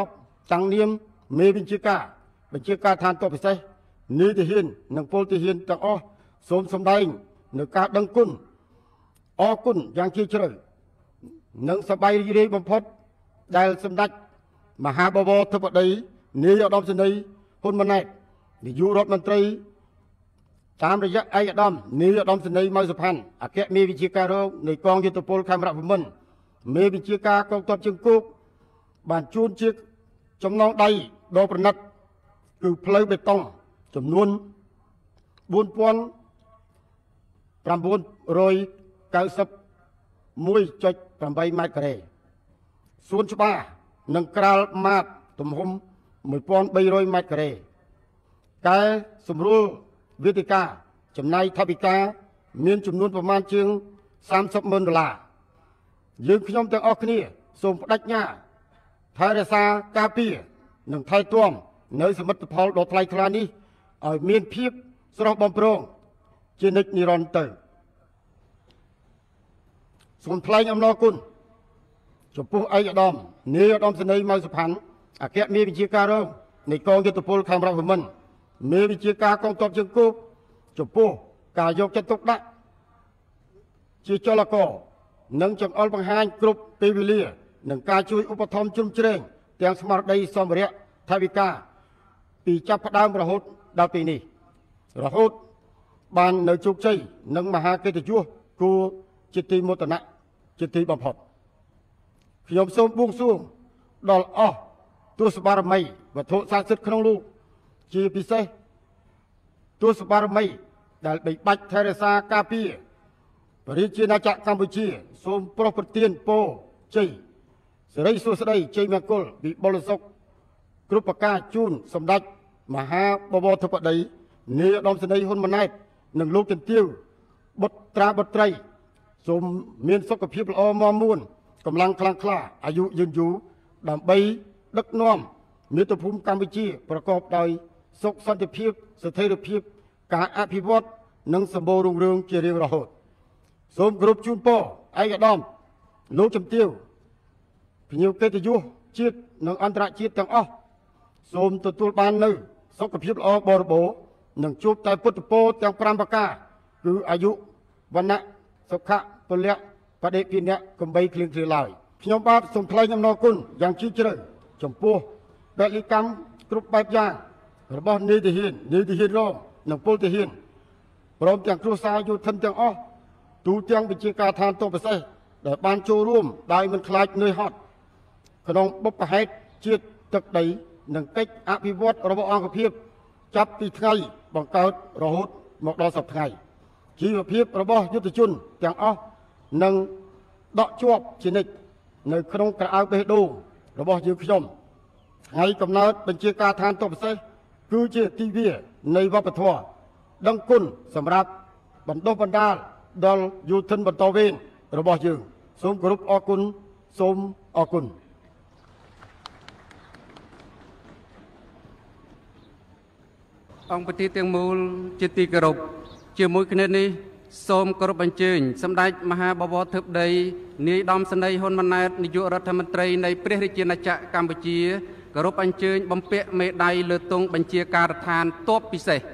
តាំងនាមមេបញ្ជាការបញ្ជាការឋានទ័ពពិសេសនីតិហ៊ាននិងពលទាហានទាំងអស់សូមសម្ដែងនៅការដឹងគុណអរគុណយ៉ាងជ្រាលជ្រៅនិងសប្បាយរីករាយបំផុតដែលសម្ដេចមហាបវរធិបតីនាយឧត្តមសេនីយ៍ហ៊ុនម៉ាណែតនាយករដ្ឋមន្ត្រីតាមរយៈឯកឧត្តមនាយឧត្តមសេនីយ៍ម៉ៅសុផាន់អគ្គមេវិជាការរងនៃកងយុទ្ធពលខេមរៈភូមិន្ទមេវិជាការកងទ័ពជើងគោកបានជួនជាចំណងដៃដ៏ប្រណិតគឺផ្លូវបេតុងចំនួនបួនពាន់ប្រាំបួនរយកៅសិបមួយចុចប្រាំបីម៉ែត្រការ៉េសួនច្បារនិងក្រាលម៉ាតទំហំមួយពាន់បីរយម៉ែត្រការ៉េកែសម្រួលវេទិកាចំណាយថវិកាមានចំនួនប្រមាណជាងសាមសិបម៉ឺនដុល្លារយើងខ្ញុំទាំងអស់គ្នាសូមបដិញ្ញាថែរក្សាការពារនិងថែទាំនៅសមិទ្ធផលដ៏ថ្លៃថ្លានេះឲ្យមានភាពស្រស់បំព្រងជានិច្ចនិរន្តរ៍ទៅសូមថ្លែងអំណរគុណចំពោះឯកឧត្តមនាយឧត្តមសេនីយ៍ម៉ៅសុផាន់អគ្គមេបញ្ជាការរងនៃកងយុទ្ធពលខេមរៈភូមិន្ទមេវិជាការកងទ័ពជើងគោកចំពោះការយកចិត្តទុកដាក់ជាចលករនិងចង្អុលបង្ហាញគ្រប់ពេលវេលានិងការជួយឧបត្ថម្ភជ្រោមជ្រែងទាំងស្មារតីសម្ភារៈថវិកាពីចាប់ផ្ដើមរហូតដល់ពេលនេះរហូតបាននៅជោគជ័យនិងមហាកិត្តិយសគួរជាទីមោទនៈជាទីបំផុតខ្ញុំសូមបួងសួងដល់អស់ទស្សបារមីវត្ថុស័ក្តិសិទ្ធិក្នុងលោកជាពិសេសទស្សបារមីដែលបីបាច់ថែរក្សាការពារប្រជាជាណាចក្រកម្ពុជាសូមប្រោះប្រទានពរជ័យសិរីសួស្តីជ័យមង្គលវិបុលសុខគ្រប់ប្រការជូនសម្ដេចមហាបវរធិបតីនាយឧត្តមសេនីយ៍ហ៊ុនម៉ាណែតនិងលោកជំទាវបុត្រាបុត្រីសូមមានសុខភាពល្អមាំមួនកម្លាំងខ្លាំងក្លាអាយុយឺនយូរដើម្បីដឹកនាំមាតុភូមិកម្ពុជាប្រកបដោយសុខសន្តិភាពស្ថិរភាពការអភិវឌ្ឍនិងសម្បូររុងរឿងជារៀងរហូតសូមគោរពជូនពរឯកឧត្តមលោកជំទាវភ្ញៀវកិត្តិយសជាតិនិងអន្តរជាតិទាំងអស់សូមទទួលបាននូវសុខភាពល្អបរិបូរណ៍និងជួបតែពុទ្ធពរទាំងប្រាំប្រការគឺអាយុវណ្ណៈសុខៈពលៈបដិភិនៈកំបីគ្លៀងគ្លាឡើយខ្ញុំបាទសូមថ្លែងអំណរគុណយ៉ាងជ្រាលជ្រៅចំពោះពលិកម្មគ្រប់បែបយ៉ាងរបស់នាយទាហាននាយទាហានរងនិងពលទាហានព្រមទាំងគ្រួសារយោធិនទាំងអស់ទូទាំងវិជាការឋានទ័ពពិសេសដែលបានចូលរួមដោយមិនខ្លាចនឿយហត់ក្នុងបុព្វហេតុជាតិទឹកដីនិងកិច្ចអភិវឌ្ឍរបស់អង្គភាពចាប់ពីថ្ងៃបង្កើតរហូតមកដល់សប្តាហ៍ជីវភាពរបស់យុទ្ធជនទាំងអស់នឹងដកជាប់ជានិច្ចនៅក្នុងក្រអៅបេះដូងរបស់យើងខ្ញុំថ្ងៃកំណើតបញ្ជាការឋានទ័ពពិសេសគឺជាទិវានៃវប្បធម៌ដឹងគុណសម្រាប់បណ្ដុះបណ្ដាលដល់យោធិនបន្តវេនរបស់យើងសូមគោរពអរគុណសូមអរគុណអង្គប្រតិទាំងមូលជាទីគោរពជាមួយគ្នានេះសូមគោរពអញ្ជើញសម្ដេចមហាបវរធិបតីនាយឧត្តមសេនីយ៍ហ៊ុនម៉ាណែតនាយករដ្ឋមន្ត្រីនៃព្រះរាជាណាចក្រកម្ពុជាគោរពអញ្ជើញបំពាក់មេដាយលើទង់បញ្ជាការដ្ឋានទ័ពពិសេស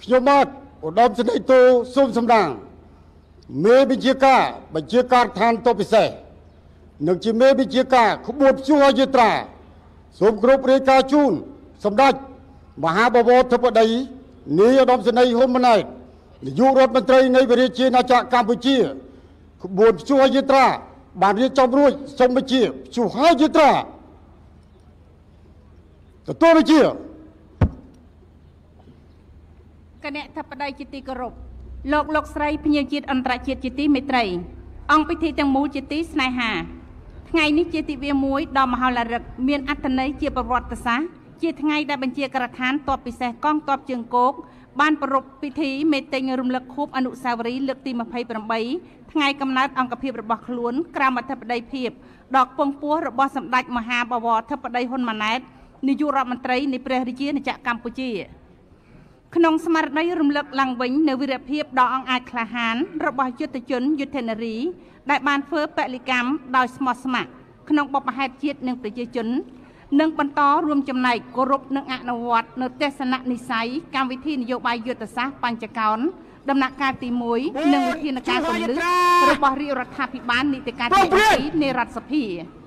ខ្ញុំបាទឧត្តមសេនីយ៍តូសូមសម្ដេចមេបញ្ជាការបញ្ជាការដ្ឋានទ័ពពិសេសនិងជាមេបញ្ជាការក្បួនព្យុហយាត្រាសូមគ្រប់រាយការណ៍ជូនសម្ដេចមហាបវរធិបតីនាយឧត្តមសេនីយ៍ហ៊ុនម៉ាណែតនាយករដ្ឋមន្ត្រីនៃប្រជាជាតិណាចក្រកម្ពុជាក្បួនព្យុហយាត្រាបានរៀបចំរួចសូមបញ្ជាព្យុហយាត្រាទទួលបញ្ជាគណៈធិបតីជាទីគោរពលោកលោកស្រីភ្ញៀវជាតិអន្តរជាតិជាទីមេត្រីអង្គពិធីទាំងមូលជាទីស្នេហាថ្ងៃនេះជាទិវាមួយដ៏មហោឡារិកមានអត្ថន័យជាប្រវត្តិសាស្ត្រជាថ្ងៃដែលបញ្ជាការដ្ឋានទ័ពពិសេសកងទ័ពជើងគោកបានប្រារព្ធពិធីមេតិញរំលឹកខួបអនុស្សាវរីយ៍លើកទីម្ភៃប្រាំបីថ្ងៃកំណើតអង្គភាពរបស់ខ្លួនក្រមអធិបតីភាពដ៏ខ្ពង់ខ្ពស់របស់សម្ដេចមហាបវរធិបតីហ៊ុនម៉ាណែតនាយករដ្ឋមន្ត្រីនៃព្រះរាជាណាចក្រកម្ពុជាក្នុងស្មារតីរំលឹកឡើងវិញនៅវីរភាពដ៏អង្អាចក្លាហានរបស់យុទ្ធជនយុទ្ធនារីដែលបានធ្វើពលិកម្មដោយស្មោះស្ម័គ្រក្នុងបបហេតុជាតិនិងប្រជាជននិងបន្តរួមចំណែកគោរពនិងអនុវត្តនៅទស្សននិស័យកម្មវិធីនយោបាយយុទ្ធសាស្ត្របញ្ចកោណដំណាក់កាលទីមួយនិងវិធានការគន្លឹះរបស់រាជរដ្ឋាភិបាលនីតិកាលទីពីរនៃរដ្ឋសភា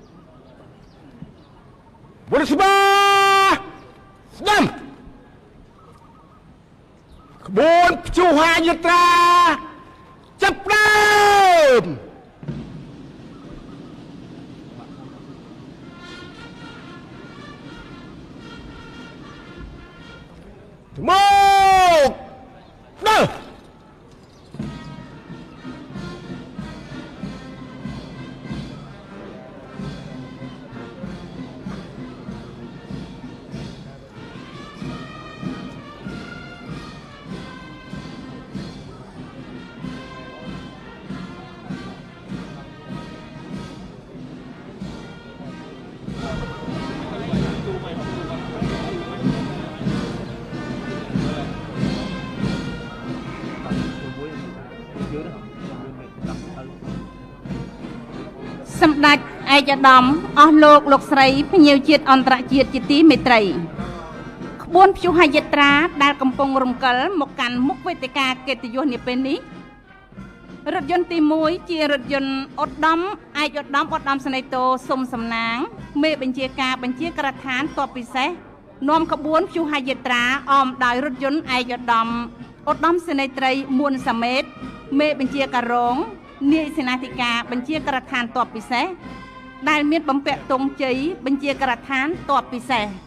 វរស្បាស្ដាំក្បួនព្យុហយាត្រាចាប់ផ្ដើមមកដើរសម្ដេចឯកឧត្តមអស់លោកលោកស្រីភ្ញៀវជាតិអន្តរជាតិជាទីមេត្រីក្បួនព្យុហយាត្រាដែលកំពុងរំកិលមកកាន់មុខវេទិកាកិត្តិយសនាពេលនេះរថយន្តទីមួយជារថយន្តឧត្តមឯកឧត្តមឧត្តមសេនីយ៍តូសុំសំណាងមេបញ្ជាការបញ្ជាការដ្ឋានទ័ពពិសេសនាំក្បួនព្យុហយាត្រាអមដោយរថយន្តឯកឧត្តមឧត្តមសេនីយ៍ត្រីមួនសាមេតមេបញ្ជាការរងនាយសេនាធិការបញ្ជាការដ្ឋានទ័ពពិសេសដែលមានបំពាក់ទង់ជ័យបញ្ជាការដ្ឋានទ័ពពិសេស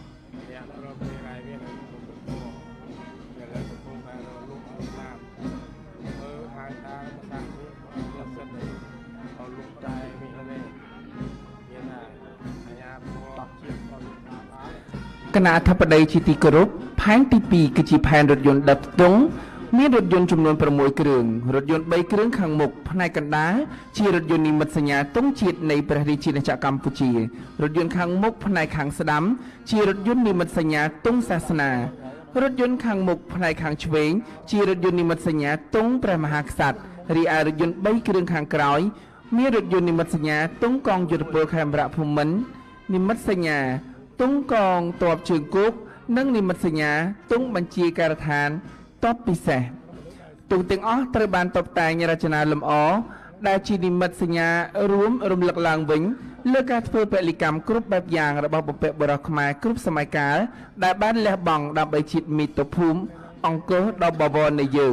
គណៈអធិបតីជាទីគោរពផែនទីពីរគឺជាផែនរថយន្តដប់ទង់មានរថយន្តចំនួនប្រាំមួយគ្រឿងរថយន្តបីគ្រឿងខាងមុខផ្នែកកណ្ដាលជារថយន្តនិមិត្តសញ្ញាទង់ជាតិនៃព្រះរាជាណាចក្រកម្ពុជារថយន្តខាងមុខផ្នែកខាងស្ដាំជារថយន្តនិមិត្តសញ្ញាទង់សាសនារថយន្តខាងមុខផ្នែកខាងឆ្វេងជារថយន្តនិមិត្តសញ្ញាទង់ព្រះមហាក្សត្ររីឯរថយន្តបីគ្រឿងខាងក្រោយមានរថយន្តនិមិត្តសញ្ញាទង់កងយុទ្ធពលខេមរៈភូមិន្ទនិមិត្តសញ្ញាទង់កងទ័ពជើងគោកនិងនិមិត្តសញ្ញាទង់បញ្ជាការដ្ឋានទ័ពពិសេសទង់ទាំងអស់ត្រូវបានតុបតែងរចនាលម្អដែលជានិមិត្តសញ្ញារួមរំលឹកឡើងវិញលើការធ្វើពលិកម្មគ្រប់បែបយ៉ាងរបស់បុព្វបុរសខ្មែរគ្រប់សម័យកាលដែលបានលះបង់ដើម្បីជាតិមាតុភូមិអង្គរដ៏បវរនៃយើង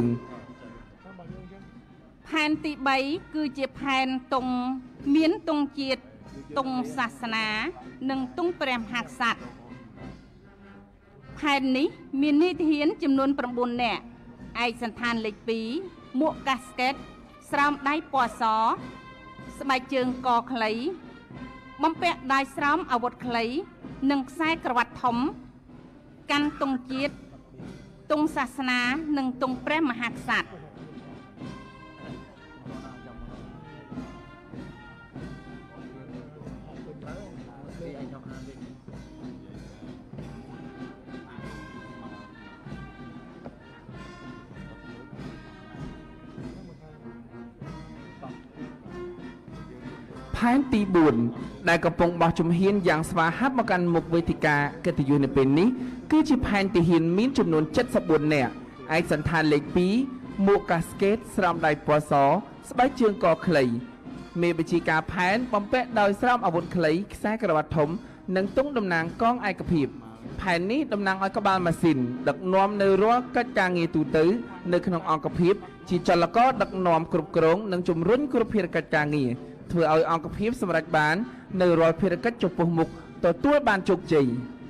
ផែនទីបីគឺជាផែនទង់មានទង់ជាតិទង់សាសនានិងទង់ព្រះមហាក្សត្រផែននេះមាននីតិហានចំនួនប្រាំបួននាក់ឯកសណ្ឋានលេខពីរមួកកាសកេតស្រោមដៃពណ៌សស្បែកជើងកខ្លីបំពាក់ដៃស្រោមអាវុធខ្លីនិងខ្សែក្រវ៉ាត់ធំកាន់ទង់ជាតិទង់សាសនានិងទង់ព្រះមហាក្សត្រផែនទីបួនដែលកំពុងបោះជំហានយ៉ាងស្វាហាប់មកកាន់មុខវេទិកាកិត្តិយសនៅពេលនេះគឺជាផែនទីហ៊ានមានចំនួន칠십사នាក់ឯកសណ្ឋានលេខពីរមួកកាស្កេតស្រោមដៃពណ៌សស្បែកជើងកខ្លីមេបញ្ជាការផែនបំពាក់ដោយស្រោមអាវុធខ្លីខ្សែក្រវ៉ាត់ធំនិងទង់តំណាងកងឯកភាពផែននេះតំណាងឲ្យក្បាលម៉ាស៊ីនដឹកនាំនៅរាល់កិច្ចការងារទូទៅនៅក្នុងអង្គភាពជាចលករដឹកនាំគ្រប់គ្រងនិងជំរុញគ្រប់ភារកិច្ចការងារធ្វើឲ្យអង្គភាពសម្រេចបាននៅរាល់ភារកិច្ចចំពោះមុខទទួលបានជោគជ័យ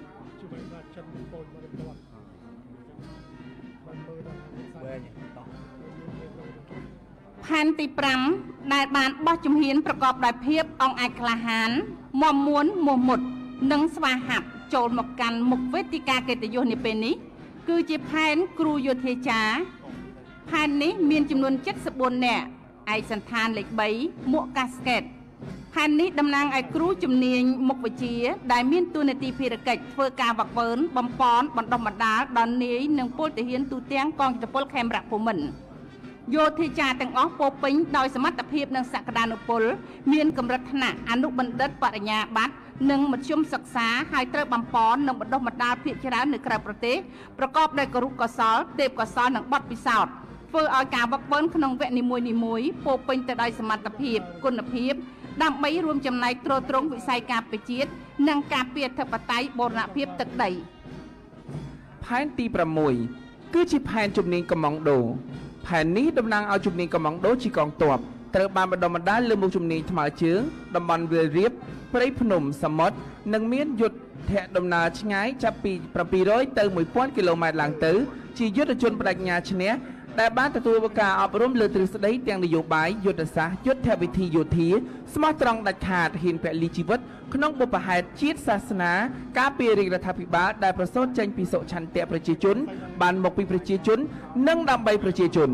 ផែនទីប្រាំដែលបានបោះជំហានប្រកបដោយភាពអង្អាចក្លាហានមាំមួនមោះមុតនិងស្វាហាប់ចូលមកកាន់មុខវេទិកាកិត្តិយសនាពេលនេះគឺជាផែនគ្រូយោធាចារផែននេះមានចំនួនเจ็ดสิบสี่នាក់ឯកសណ្ឋានលេខបីមួកកាស្កេតផែននេះតំណាងឲ្យគ្រូជំនាញមុខវិជ្ជាដែលមានតួនាទីភារកិច្ចធ្វើការវឹកវើបំពន់បណ្ដុះបណ្ដាលដល់នាយនិងពលទាហានទូទាំងកងយុទ្ធពលខេមរភូមិន្ទយោធាចារទាំងអស់ពោពេញដោយសមត្ថភាពនិងសក្តានុពលមានកម្រិតថ្នាក់អនុបណ្ឌិតបរិញ្ញាបត្រនិងមធ្យមសិក្សាហើយត្រូវបំពន់និងបណ្ដុះបណ្ដាលភាគច្រើននៅក្រៅប្រទេសប្រកបដោយគរុកោសលទេពកោសលនិងបទពិសោធន៍ធ្វើឲ្យការវឹកវើក្នុងវគ្គនីមួយៗពោពេញទៅដោយសមត្ថភាពគុណភាពដើម្បីរួមចំណែកទ្រទ្រង់វិស័យការពារជាតិនិងការពារអធិបតេយ្យបូរណភាពទឹកដីផែនទីប្រាំមួយគឺជាផែនជំនាញកំម៉ង់ដូផែននេះតំណាងឲ្យជំនាញកំម៉ង់ដូជាកងទ័ពត្រូវបានបណ្ដុះបណ្ដាលលើមុខជំនាញថ្មើរជើងតំបន់វាលរៀបព្រៃភ្នំសមុទ្រនិងមានយុទ្ធដំណើរឆ្ងាយចាប់ពីbảy trămទៅmột nghìnគីឡូម៉ែត្រឡើងទៅជាយុទ្ធជនបដិញ្ញាឈ្នះដែលបានទទួលការអប់រំលើទ្រឹស្ដីទាំងនយោបាយយុទ្ធសាស្ត្រយុទ្ធវិធីយោធាស្មោះត្រង់ដាច់ខាតហ៊ានពលីជីវិតក្នុងបុព្វហេតុជាតិសាសនាការពាររាជរដ្ឋាភិបាលដែលប្រសូតចេញពីសុឆន្ទៈប្រជាជនបានមកពីប្រជាជននិងដើម្បីប្រជាជន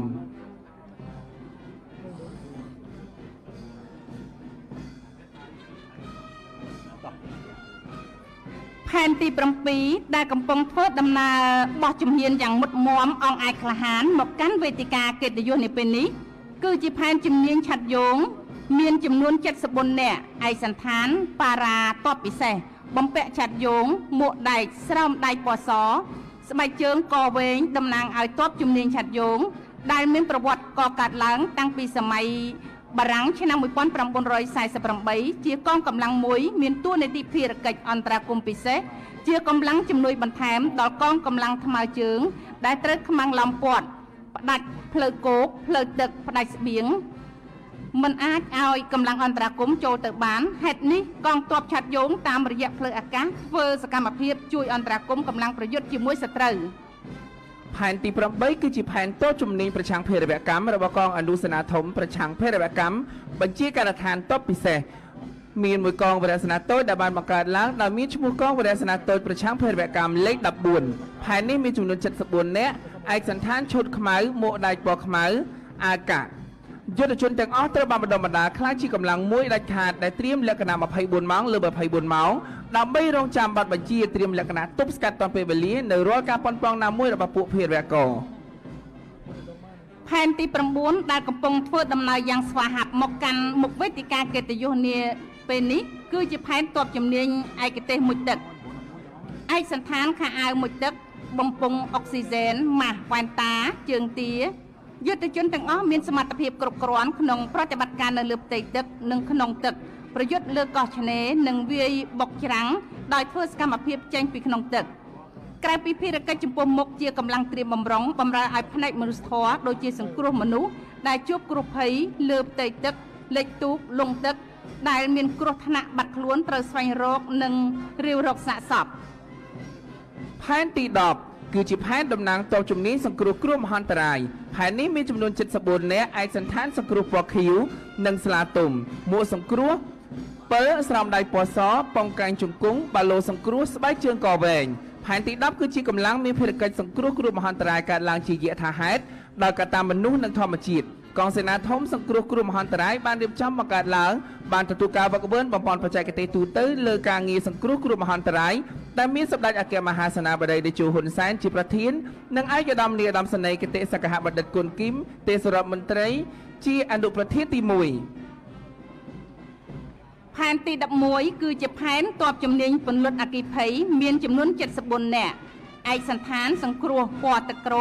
ផែនទីប្រាំពីរដែលកំពុងធ្វើដំណើរបោះជំហានយ៉ាងមុតមមអង្អាចក្លាហានមកកាន់វេទិកាកិត្តិយសនាពេលនេះគឺជាផែនជំនាញឆាត់យងមានចំនួនเจ็ดสิบสี่នាក់ឯកសណ្ឋានបារាតបពិសេសបំពាក់ឆាត់យងមួកដែកស្រោមដៃពណ៌សស្បែកជើងកវែងតំណាងឲ្យតបជំនាញឆាត់យងដែលមានប្រវត្តិកកើតឡើងតាំងពីសម័យបារាំងឆ្នាំmột nghìn chín trăm bốn mươi támជាកងកម្លាំងមួយមានតួនាទីភារកិច្ចអន្តរាគមន៍ពិសេសជាកម្លាំងជំនួយបន្ថែមដល់កងកម្លាំងថ្មើរជើងដែលត្រូវខ្មាំងឡោមព័ទ្ធផ្ដាច់ផ្លូវគោកផ្លូវទឹកផ្ដាច់ស្បៀងមិនអាចឲ្យកម្លាំងអន្តរាគមន៍ចូលទៅបានហេតុនេះកងទ័ពឆាត់យងតាមរយៈផ្លូវអាកាសធ្វើសកម្មភាពជួយអន្តរាគមន៍កម្លាំងប្រយុទ្ធជាមួយសត្រូវផែនទីប្រាំបីគឺជាផែនតូចជំនាញប្រឆាំងភេរវកម្មរបស់កងអនុសេនាធំប្រឆាំងភេរវកម្មបញ្ជាការដ្ឋានតបពិសេសមានមួយកងវរសេនាតូចដែលបានបង្កើតឡើងដោយមានឈ្មោះកងវរសេនាតូចប្រឆាំងភេរវកម្មលេខដប់បួនផែននេះមានចំនួនเจ็ดสิบสี่នាក់ឯកសណ្ឋានឈុតខ្មៅមួកដែកពណ៌ខ្មៅអាកាសយុទ្ធជនទាំងអស់ត្រូវបានបណ្ដុះបណ្ដាលខ្លាចជាកម្លាំងមួយដាច់ខាតដែលត្រៀមលក្ខណៈยี่สิบสี่ម៉ោងលើยี่สิบสี่ម៉ោងដើម្បីរងចាំបទបញ្ជាត្រៀមលក្ខណៈទប់ស្កាត់តាំងពេលវេលានៅរាល់ការប៉ុនប៉ងណាមួយរបស់ពួកភេរវករផែនទីប្រាំបួនដែលកំពុងធ្វើដំណើរយ៉ាងស្វាហាប់មកកាន់មុខវេទិកាកិត្តិយសនាពេលនេះគឺជាផែនទ័ពជំនាញឯកទេសមុជទឹកឯកសណ្ឋានខោអាវមុជទឹកបំពង់អុកស៊ីហ្សែនម៉ាស់វ៉ែនតាជើងទាយុទ្ធជនទាំងអស់មានសមត្ថភាពគ្រប់គ្រាន់ក្នុងប្រតិបត្តិការនៅលើផ្ទៃទឹកនិងក្នុងទឹកប្រយុទ្ធលើកោះឆ្នេរនិងវាយបុកច្រាំងដោយធ្វើសកម្មភាពចេញពីក្នុងទឹកក្រៅពីភារកិច្ចចំពោះមុខជាកម្លាំងត្រៀមបំរុងបម្រើឲ្យផ្នែកមនុស្សធម៌ដូចជាសង្គ្រោះមនុស្សដែលជួបគ្រោះភ័យលើផ្ទៃទឹកលិចទូកលង់ទឹកដែលមានគ្រោះថ្នាក់បាត់ខ្លួនត្រូវស្វែងរកនិងរាវរកសាកសពផែនទីដប់គឺជាផែនតំណាងតបជំនាញសង្គ្រោះគ្រោះមហន្តរាយផែននេះមានចំនួនเจ็ดสิบสี่នាក់ឯកសណ្ឋានសង្គ្រោះពណ៌ខៀវនិងស្លាទុំមួកសង្គ្រោះពិលស្រោមដៃពណ៌សប៉ងកាញ់ជង្គង់បាឡូសង្គ្រោះស្បែកជើងកវែងផែនទីដប់គឺជាកម្លាំងមានភារកិច្ចសង្គ្រោះគ្រោះមហន្តរាយកើតឡើងជាយថាហេតុដោយកត្តាមនុស្សនិងធម្មជាតិកងសេនាធំសង្គ្រោះគ្រោះមហន្តរាយបានរៀបចំបង្កើតឡើងបានទទួលការវឹកវើបំពេញបច្ចេកទេសទូទៅលើការងារសង្គ្រោះគ្រោះមហន្តរាយដែលមានសម្ដេចអគ្គមហាសេនាបតីតេជោហ៊ុនសែនជាប្រធាននិងឯកឧត្តមនាយឧត្តមសេនីយ៍គតិសកហបណ្ឌិតគុណគីមទេសរដ្ឋមន្ត្រីជាអនុប្រធានទីមួយផែនទីដប់មួយគឺជាផែនទ័ពជំនាញពន្លត់អគ្គិភ័យមានចំនួនเจ็ดสิบสี่នាក់ឯកសណ្ឋានសង្គ្រោះពណ៌ទឹកក្រូច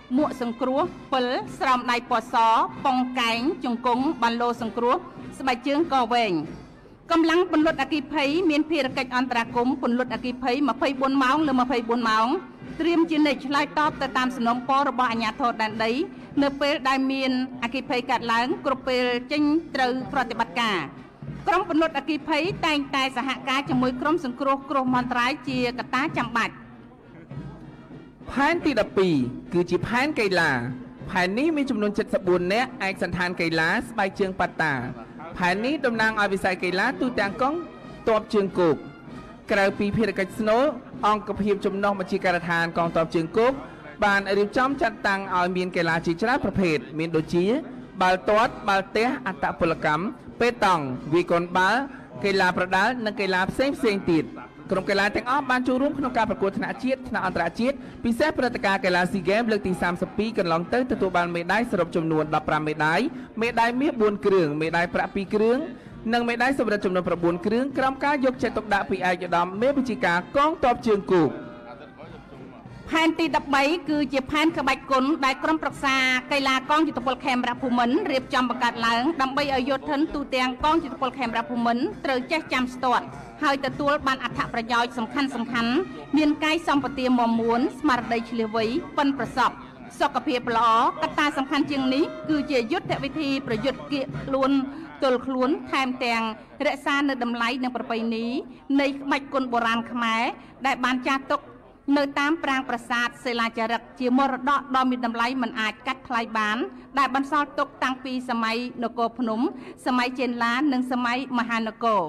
មួកសង្គ្រោះពិលស្រោមដៃពណ៌សប៉ុងកែងជង្គង់បានលោសង្គ្រោះស្បែកជើងកវែងកម្លាំងពន្លត់អគ្គិភ័យមានភារកិច្ចអន្តរាគមន៍ពន្លត់អគ្គិភ័យម្ភៃបួនម៉ោងលើម្ភៃបួនម៉ោងត្រៀមជានិច្ចឆ្លើយតបទៅតាមសំណុំពររបស់អាជ្ញាធរដែនដីនៅពេលដែលមានអគ្គិភ័យកើតឡើងគ្រប់ពេលចេញត្រូវប្រតិបត្តិការក្រុមពន្លត់អគ្គិភ័យតែងតែសហការជាមួយក្រុមសង្គ្រោះគ្រោះមហន្តរាយជាកត្តាចាំបាច់ផែនទីដប់ពីរគឺជាផែនកីឡាផែននេះមានចំនួនเจ็ดสิบสี่នាក់ឯកសណ្ឋានកីឡាស្បែកជើងប៉ាតាផែននេះតំណាងឲ្យវិស័យកីឡាទូទាំងកងទ័ពជើងគោកក្រៅពីភារកិច្ចស្នូលអង្គភាពចំណុះបញ្ជាការដ្ឋានកងទ័ពជើងគោកបានរៀបចំចាត់តាំងឲ្យមានកីឡាជាច្រើនប្រភេទមានដូចជាបាល់ទាត់បាល់ទះអត្តពលកម្មប៉េតង់វាយកូនបាល់កីឡាប្រដាល់និងកីឡាផ្សេងផ្សេងទៀតក្រុមកីឡាទាំងអស់បានចូលរួមក្នុងការប្រកួតថ្នាក់ជាតិថ្នាក់អន្តរជាតិពិសេសព្រឹត្តិការណ៍កីឡាស៊ីហ្គេមលើកទីសាមសិបពីរកន្លងទៅទទួលបានមេដាយសរុបចំនួនដប់ប្រាំមេដាយមេដាយមាសបួនគ្រឿងមេដាយប្រាក់ពីរគ្រឿងនិងមេដាយសម្រាប់ចំនួនប្រាំបួនគ្រឿងក្រោមការយកចិត្តទុកដាក់ពីឯកឧត្តមមេបញ្ជាការកងទ័ពជើងគោកផែនទីដប់បីគឺជាផែនក្បាច់គុណដែលក្រុមប្រឹក្សាកីឡាកងយុទ្ធពលខេមរៈភូមិន្ទរៀបចំបង្កើតឡើងដើម្បីឲ្យយោធិនទូទាំងកងយុទ្ធពលខេមរៈភូមិន្ទត្រូវចេះចាំស្ទាត់ហើយទទួលបានអត្ថប្រយោជន៍សំខាន់សំខាន់មានកាយសម្បទាមាំមួនស្មារតីឆ្លៀសវៃប៉ិនប្រសពសុខភាពល្អកត្តាសំខាន់ជាងនេះគឺជាយុទ្ធវិធីប្រយុទ្ធគៀកខ្លួនទល់ខ្លួនថែមទាំងរក្សានៅតម្លៃនិងប្រពៃណីនៃក្បាច់គុណបុរាណខ្មែរដែលបានចាស់ទុកនៅតាមប្រាង្គប្រាសាទសិលាចារឹកជាមរតកដ៏មានតម្លៃមិនអាចកាត់ថ្លៃបានដែលបន្សល់ទុកតាំងពីសម័យនគរភ្នំសម័យចេនឡានិងសម័យមហានគរ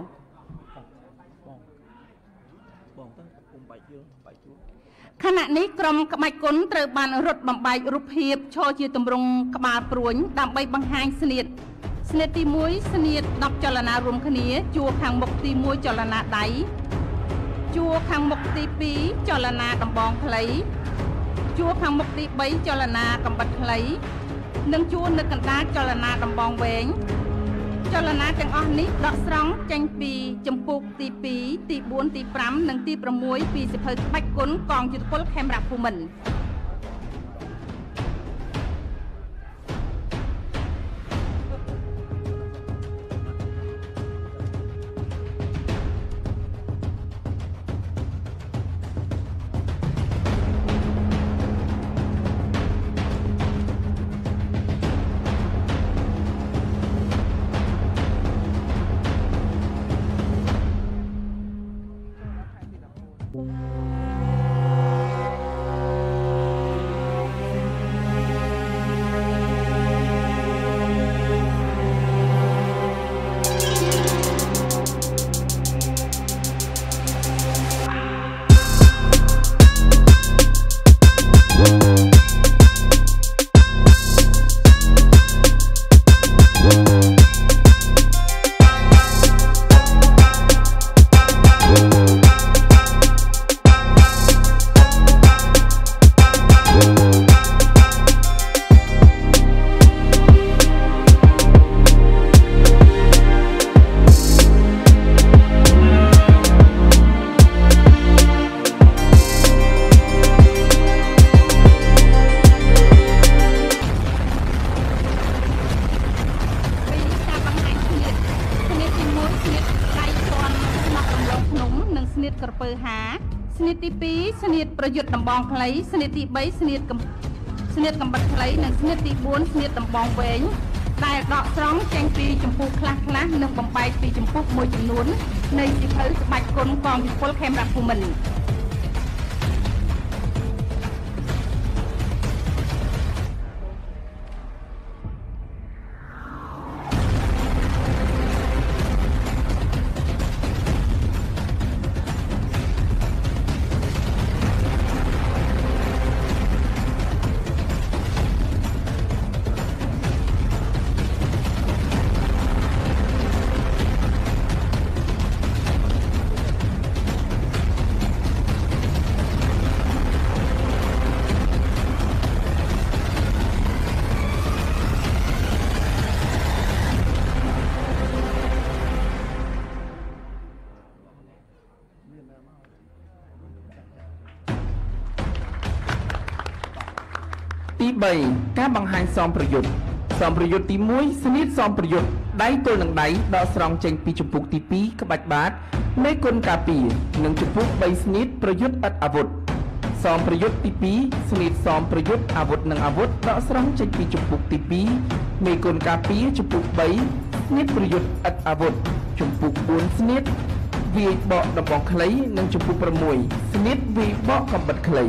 ខណៈនេះក្រុមក្បាច់គុណត្រូវបានរត់បំបែករូបភាពឈរជាទម្រង់ក្បាលព្រួញដើម្បីបង្ហាញស្នៀតស្នៀតទីមួយស្នៀតដប់ចលនារួមគ្នាជួរខាងមុខទីមួយចលនាដៃជួរខាងមុខទីពីរចលនាដំបងខ្លីជួរខាងមុខទីបីចលនាកំបិតខ្លីនិងជួរនៅកណ្ដាលចលនាដំបងវែងចលនាទាំងអស់នេះដកស្រង់ចេញពីចម្ពោះទីពីរទីបួនទីប្រាំនិងទីប្រាំមួយពីសៀវភៅក្បាច់គុណកងយុទ្ធពលខេមរៈភូមិន្ទស្នៀតទីពីរស្នៀតប្រយុទ្ធដំបងខ្លីស្នៀតទីបីស្នៀតស្នៀតកំបិតខ្លីនិងស្នៀតទីបួនស្នៀតដំបងវែងដែលដកស្រង់ចេញពីចម្ពោះខ្លះខ្លះនិងបំបែកពីចម្ពោះមួយចំនួននៃសៀវភៅក្បាច់គុណកងយុទ្ធពលខេមរៈភូមិន្ទទីបីការបង្ហាញសមប្រយុទ្ធសមប្រយុទ្ធទីមួយស្នៀតសមប្រយុទ្ធដៃទល់នឹងដៃដកស្រង់ចេញពីជំពូកទីពីរក្បាច់បាតនៃគុណការពារនិងជំពូកបីស្នៀតប្រយុទ្ធឥតអាវុធសមប្រយុទ្ធទីពីរស្នៀតសមប្រយុទ្ធអាវុធនិងអាវុធដកស្រង់ចេញពីជំពូកទីពីរនៃគុណការពារជំពូកបីស្នៀតប្រយុទ្ធឥតអាវុធជំពូកបួនស្នៀតវាយបកដំបងខ្លីនិងជំពូកប្រាំមួយស្នៀតវាយបកកំបិតខ្លី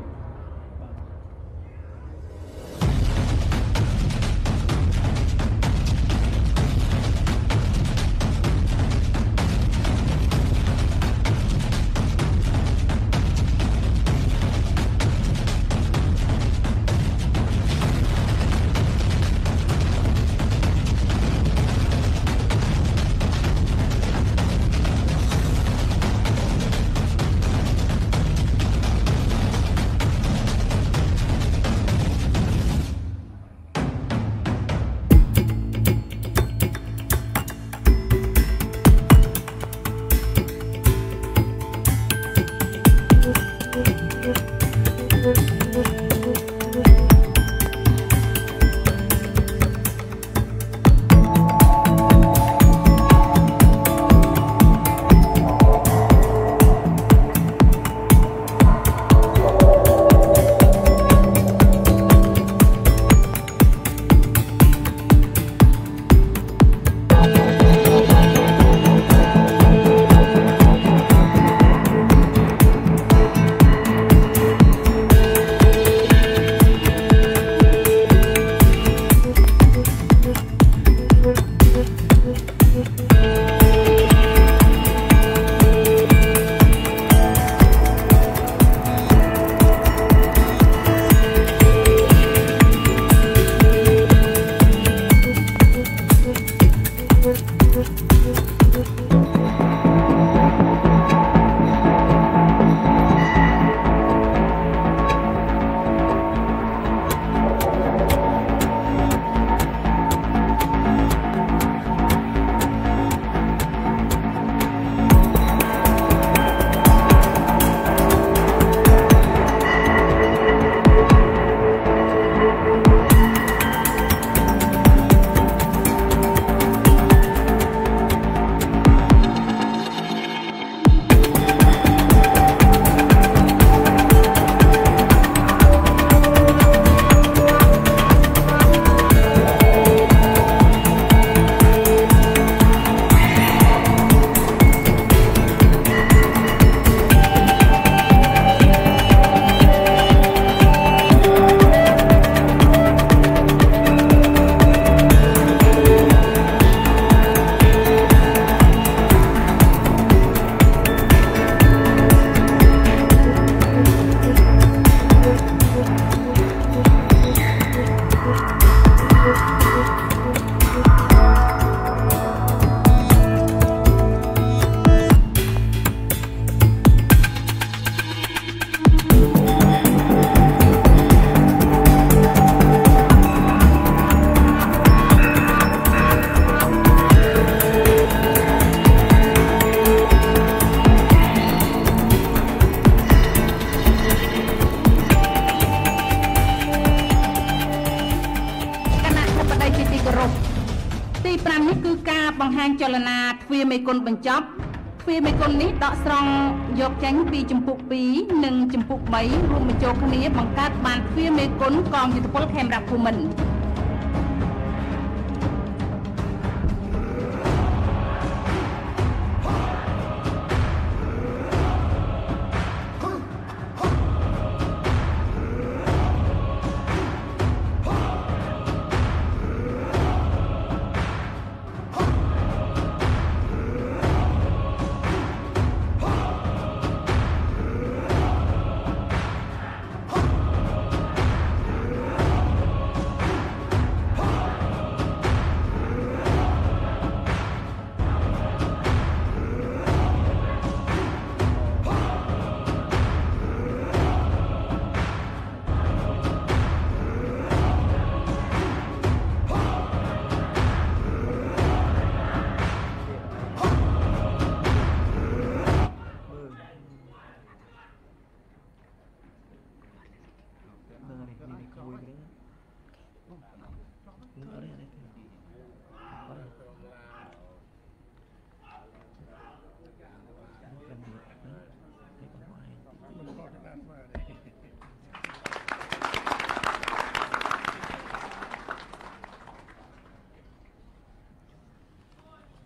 បង្ហាញចលនាទ្វារមេគុណបញ្ចប់ទ្វារមេគុណនេះដកស្រង់យកចេញពីចម្ពោះពីរនិងចម្ពោះបីរួមបញ្ចូលគ្នាបង្កើតបានទ្វារមេគុណកងយុទ្ធពលខេមរៈភូមិន្ទ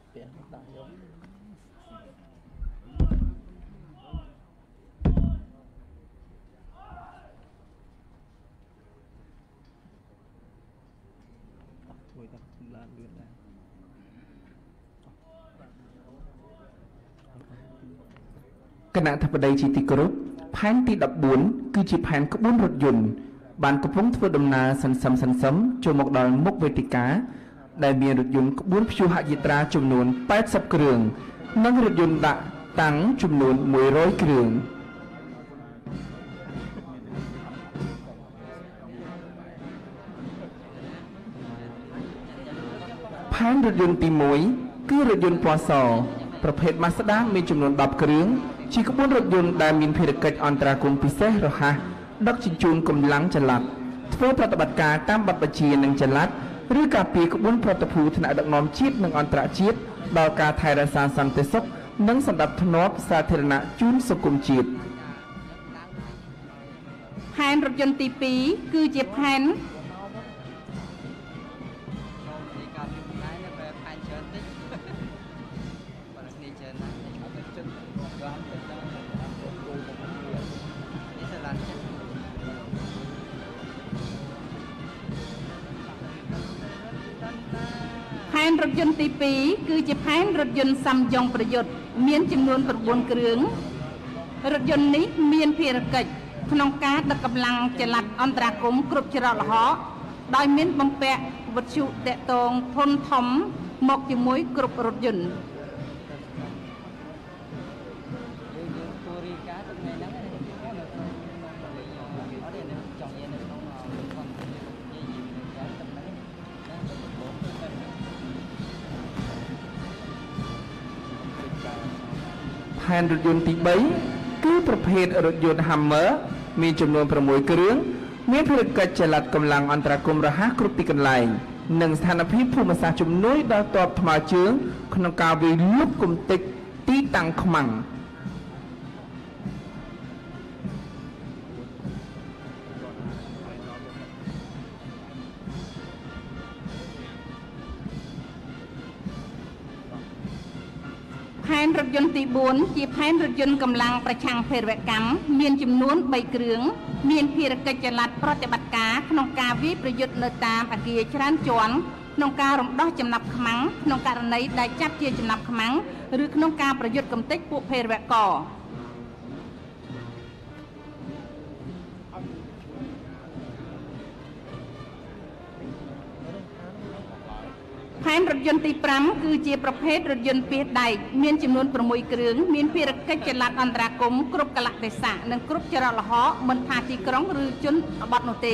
គណៈធិបតីជាទីគោរពផែនទីដប់បួនគឺជាផែនក្បួនរថយន្តបានកំពុងធ្វើដំណើរសន្សឹមសន្សឹមចូលមកដល់មុខវេទិកាដែលមានរថយន្តក្បួនព្យុហយាត្រាចំនួនแปดสิบគ្រឿងនិងរថយន្តដាក់តាំងចំនួនមួយរយគ្រឿងផែនរថយន្តទីមួយគឺរថយន្តពណ៌សប្រភេទ Mazda មានចំនួនដប់គ្រឿងជាក្បួនរថយន្តដែលមានភារកិច្ចអន្តរាគមន៍ពិសេសរហ័សដឹកជញ្ជូនកម្លាំងចល័តធ្វើប្រតិបត្តិការតាមបទបញ្ជានិងចល័តឬការពារក្បួនប្រតិភូថ្នាក់ដឹកនាំជាតិនិងអន្តរជាតិដល់ការថែរក្សាសន្តិសុខនិងសណ្ដាប់ធ្នាប់សាធារណៈជូនសង្គមជាតិផែនរថយន្តទីពីរគឺជាផែនផែនរថយន្តទីពីរគឺជាផែនរថយន្តសាំយ៉ុងប្រយុទ្ធមានចំនួន9គ្រឿងរថយន្តនេះមានភារកិច្ចក្នុងការដឹកកម្លាំងចល័តអន្តរាគមន៍គ្រប់ច្រកល្ហកដោយមានបំពាក់វិទ្យុតាក់ទងធុនធំមកជាមួយគ្រប់រថយន្តផែនរថយន្តទីបីគឺប្រភេទរថយន្ត Hammer មានចំនួនប្រាំមួយគ្រឿងមានភារកិច្ចចល័តកម្លាំងអន្តរាគមន៍រហ័សគ្រប់ទីកន្លែងនិងស្ថានភាពភូមិសាស្ត្រជំនួយដល់ទ័ពថ្មើរជើងក្នុងការវាយលុកគំទេចទីតាំងខ្មាំងផែនរថយន្តទីបួនជាផែនរថយន្តកម្លាំងប្រឆាំងភេរវកម្មមានចំនួនបីគ្រឿងមានភារកិច្ចចល័តប្រតិបត្តិការក្នុងការវាយប្រយុទ្ធនៅតាមអគារច្រើនជាន់ក្នុងការរំដោះចំណាប់ខ្មាំងក្នុងករណីដែលចាប់ជាចំណាប់ខ្មាំងឬក្នុងការប្រយុទ្ធកំទេចពួកភេរវករផែនរថយន្តទីប្រាំគឺជាប្រភេទរថយន្តពាសដែកមានចំនួនប្រាំមួយគ្រឿងមានភារកិច្ចចល័តអន្តរាគមន៍គ្រប់កលៈទេសៈនិងគ្រប់ចរន្តល្ហកមិនថាទីក្រុងឬជនបទនោះទេ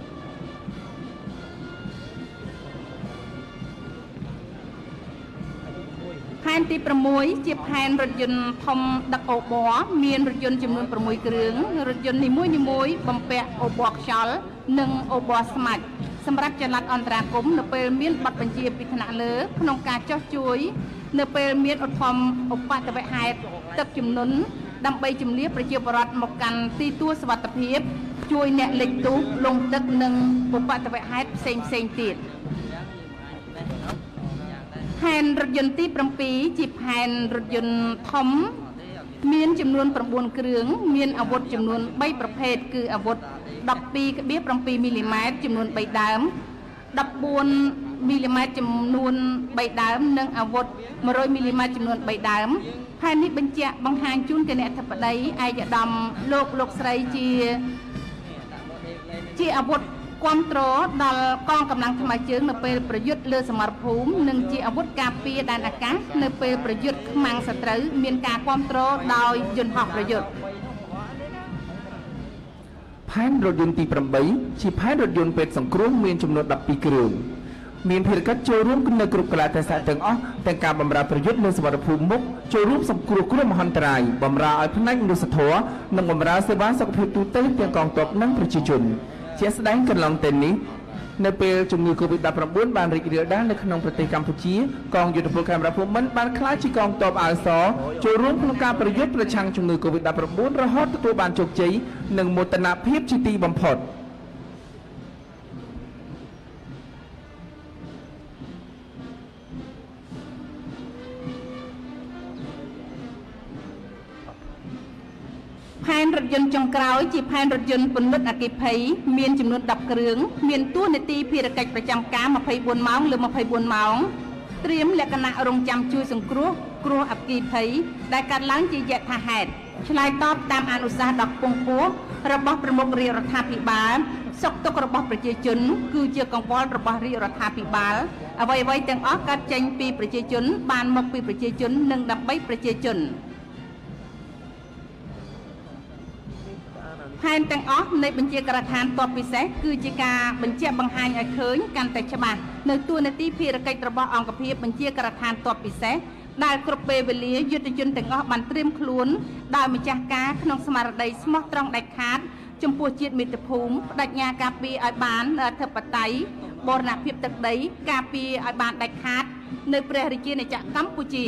ផែនទីប្រាំមួយជាផែនរថយន្តធំដឹកអូប័រមានរថយន្តចំនួនប្រាំមួយគ្រឿងរថយន្តនីមួយៗបំពាក់អូប័រខ្យល់និងអូប័រស្មាច់សម្រាប់ចល័តអន្តរាគមន៍នៅពេលមានបទបញ្ជាពីថ្នាក់លើក្នុងការចោះជួយនៅពេលមានឧទ្ធម្ភឧបទ្ទវហេតុទឹកជំនន់ដើម្បីជំនះប្រជាពលរដ្ឋមកកាន់ទីទួលសុវត្ថិភាពជួយអ្នកលិចទូកលងទឹកនិងឧបទ្ទវហេតុផ្សេងផ្សេងទៀតផែនរថយន្តទីប្រាំពីរជាផែនរថយន្តធំមានចំនួនប្រាំបួនគ្រឿងមានអាវុធចំនួនបីប្រភេទគឺអាវុធដប់ពីរកន្ទៃមីលីម៉ែត្រចំនួនបីដើមដប់បួនមីលីម៉ែត្រចំនួនបីដើមនិងអាវុធមួយរយមីលីម៉ែត្រចំនួនបីដើមផែននេះបញ្ជាក់បង្ហាញជូនគណៈអធិបតីឯកឧត្តមលោកលោកស្រីជាជាអាវុធគ្រប់គ្រងដល់កងកម្លាំងថ្មើរជើងនៅពេលប្រយុទ្ធលើសមរភូមិនិងជាអាវុធការពារដែនអាកាសនៅពេលប្រយុទ្ធខ្មាំងសត្រូវមានការគ្រប់គ្រងដោយយន្តហោះប្រយុទ្ធផែនរថយន្តទីប្រាំបីជាផែនរថយន្តពេទ្យសង្គ្រោះមានចំនួនដប់ពីរគ្រឿងមានភារកិច្ចចូលរួមនៅគ្រប់កលៈទេសៈទាំងអស់ទាំងការបម្រើប្រយុទ្ធលើសមរភូមិមុខចូលរួមសង្គ្រោះគ្រោះមហន្តរាយបម្រើឲ្យផ្នែកមនុស្សធម៌និងបម្រើសេវាសុខភាពទូទៅទាំងកងទ័ពនិងប្រជាជនជាស្ដែងកន្លងទៅនេះនៅពេលជំងឺ កូវីដ ដប់ប្រាំបួន បានរីករាលដាលនៅក្នុងប្រទេសកម្ពុជាកងយុទ្ធពលខេមរភូមិន្ទបានក្លាយជាកងទ័ពអាវសចូលរួមក្នុងការប្រយុទ្ធប្រឆាំងជំងឺ កូវីដ ដប់ប្រាំបួន រហូតទទួលបានជោគជ័យនិងមោទនភាពជាទីបំផុតរថយន្តចុងក្រោយជាផែនរថយន្តពន្លត់អគ្គិភ័យមានចំនួនដប់គ្រឿងមានតួនាទីភារកិច្ចប្រចាំការម្ភៃបួនម៉ោងលើម្ភៃបួនម៉ោងត្រៀមលក្ខណៈរងចាំជួយសង្គ្រោះគ្រោះអគ្គិភ័យដែលកើតឡើងជាយថាហេតុឆ្លើយតបតាមអនុសាសន៍ដ៏ខ្ពង់ខ្ពស់របស់ប្រមុខរាជរដ្ឋាភិបាលសុខទុក្ខរបស់ប្រជាជនគឺជាកង្វល់របស់រាជរដ្ឋាភិបាលអ្វីៗទាំងអស់កើតចេញពីប្រជាជនបានមកពីប្រជាជននិងដើម្បីប្រជាជនផែនទាំងអស់នៃបញ្ជាការដ្ឋានទ័ពពិសេសគឺជាការបញ្ជាក់បង្ហាញឲ្យឃើញកាន់តែច្បាស់នៅតួនាទីភារកិច្ចរបស់អង្គភាពបញ្ជាការដ្ឋានទ័ពពិសេសដែលគ្រប់ពេលវេលាយុទ្ធជនទាំងអស់បានត្រៀមខ្លួនដោយម្ចាស់ការក្នុងស្មារតីស្មោះត្រង់ដាច់ខាតចំពោះជាតិមាតុភូមិបដិញ្ញាការពារឲ្យបានអធិបតេយ្យបូរណភាពទឹកដីការពារឲ្យបានដាច់ខាតនៅព្រះរាជាណាចក្រកម្ពុជា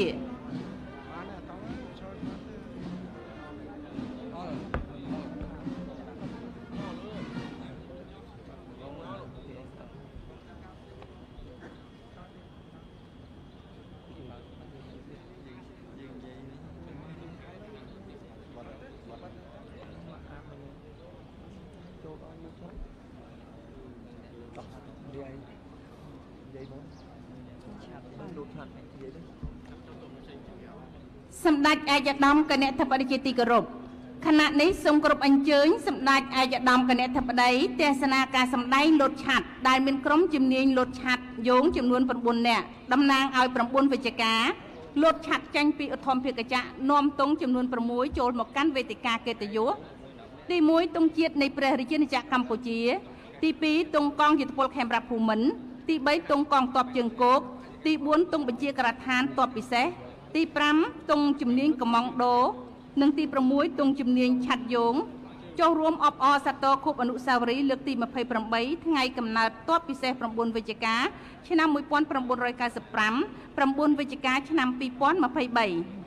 សម្ដេចឯកឧត្តមគណៈធិបតីជាទីគោរពខណៈនេះសូមគោរពអញ្ជើញសម្ដេចឯកឧត្តមគណៈធិបតីទេសនាការសម្ដែងលោតឆាត់ដែលមានក្រុមជំនាញលោតឆាត់យោងចំនួន៩នាក់តំណាងឲ្យ៩វិជ្ជាការលោតឆាត់ចេញពីឧទ្ធម្ភាគចក្រនាំទង់ចំនួន៦ចូលមកកាន់វេទិកាកិត្តិយសទីមួយទង់ជាតិនៃព្រះរាជាណាចក្រកម្ពុជាទីពីរទង់កងយុទ្ធពលខេមរភូមិន្ទទីបីទង់កងទ័ពជើងគោកទីបួនទង់បញ្ជាការដ្ឋានទ័ពពិសេសទីប្រាំទង់ជំនាញកំងដូនិងទីប្រាំមួយទង់ជំនាញឆាត់យោងចូលរួមអបអរសាទរខួបអនុស្សាវរីយ៍លើកទីម្ភៃប្រាំបីថ្ងៃកំណើតទ័ពពិសេស៩វិច្ឆិកាឆ្នាំ១៩៩៥ ៩វិច្ឆិកាឆ្នាំ២០២៣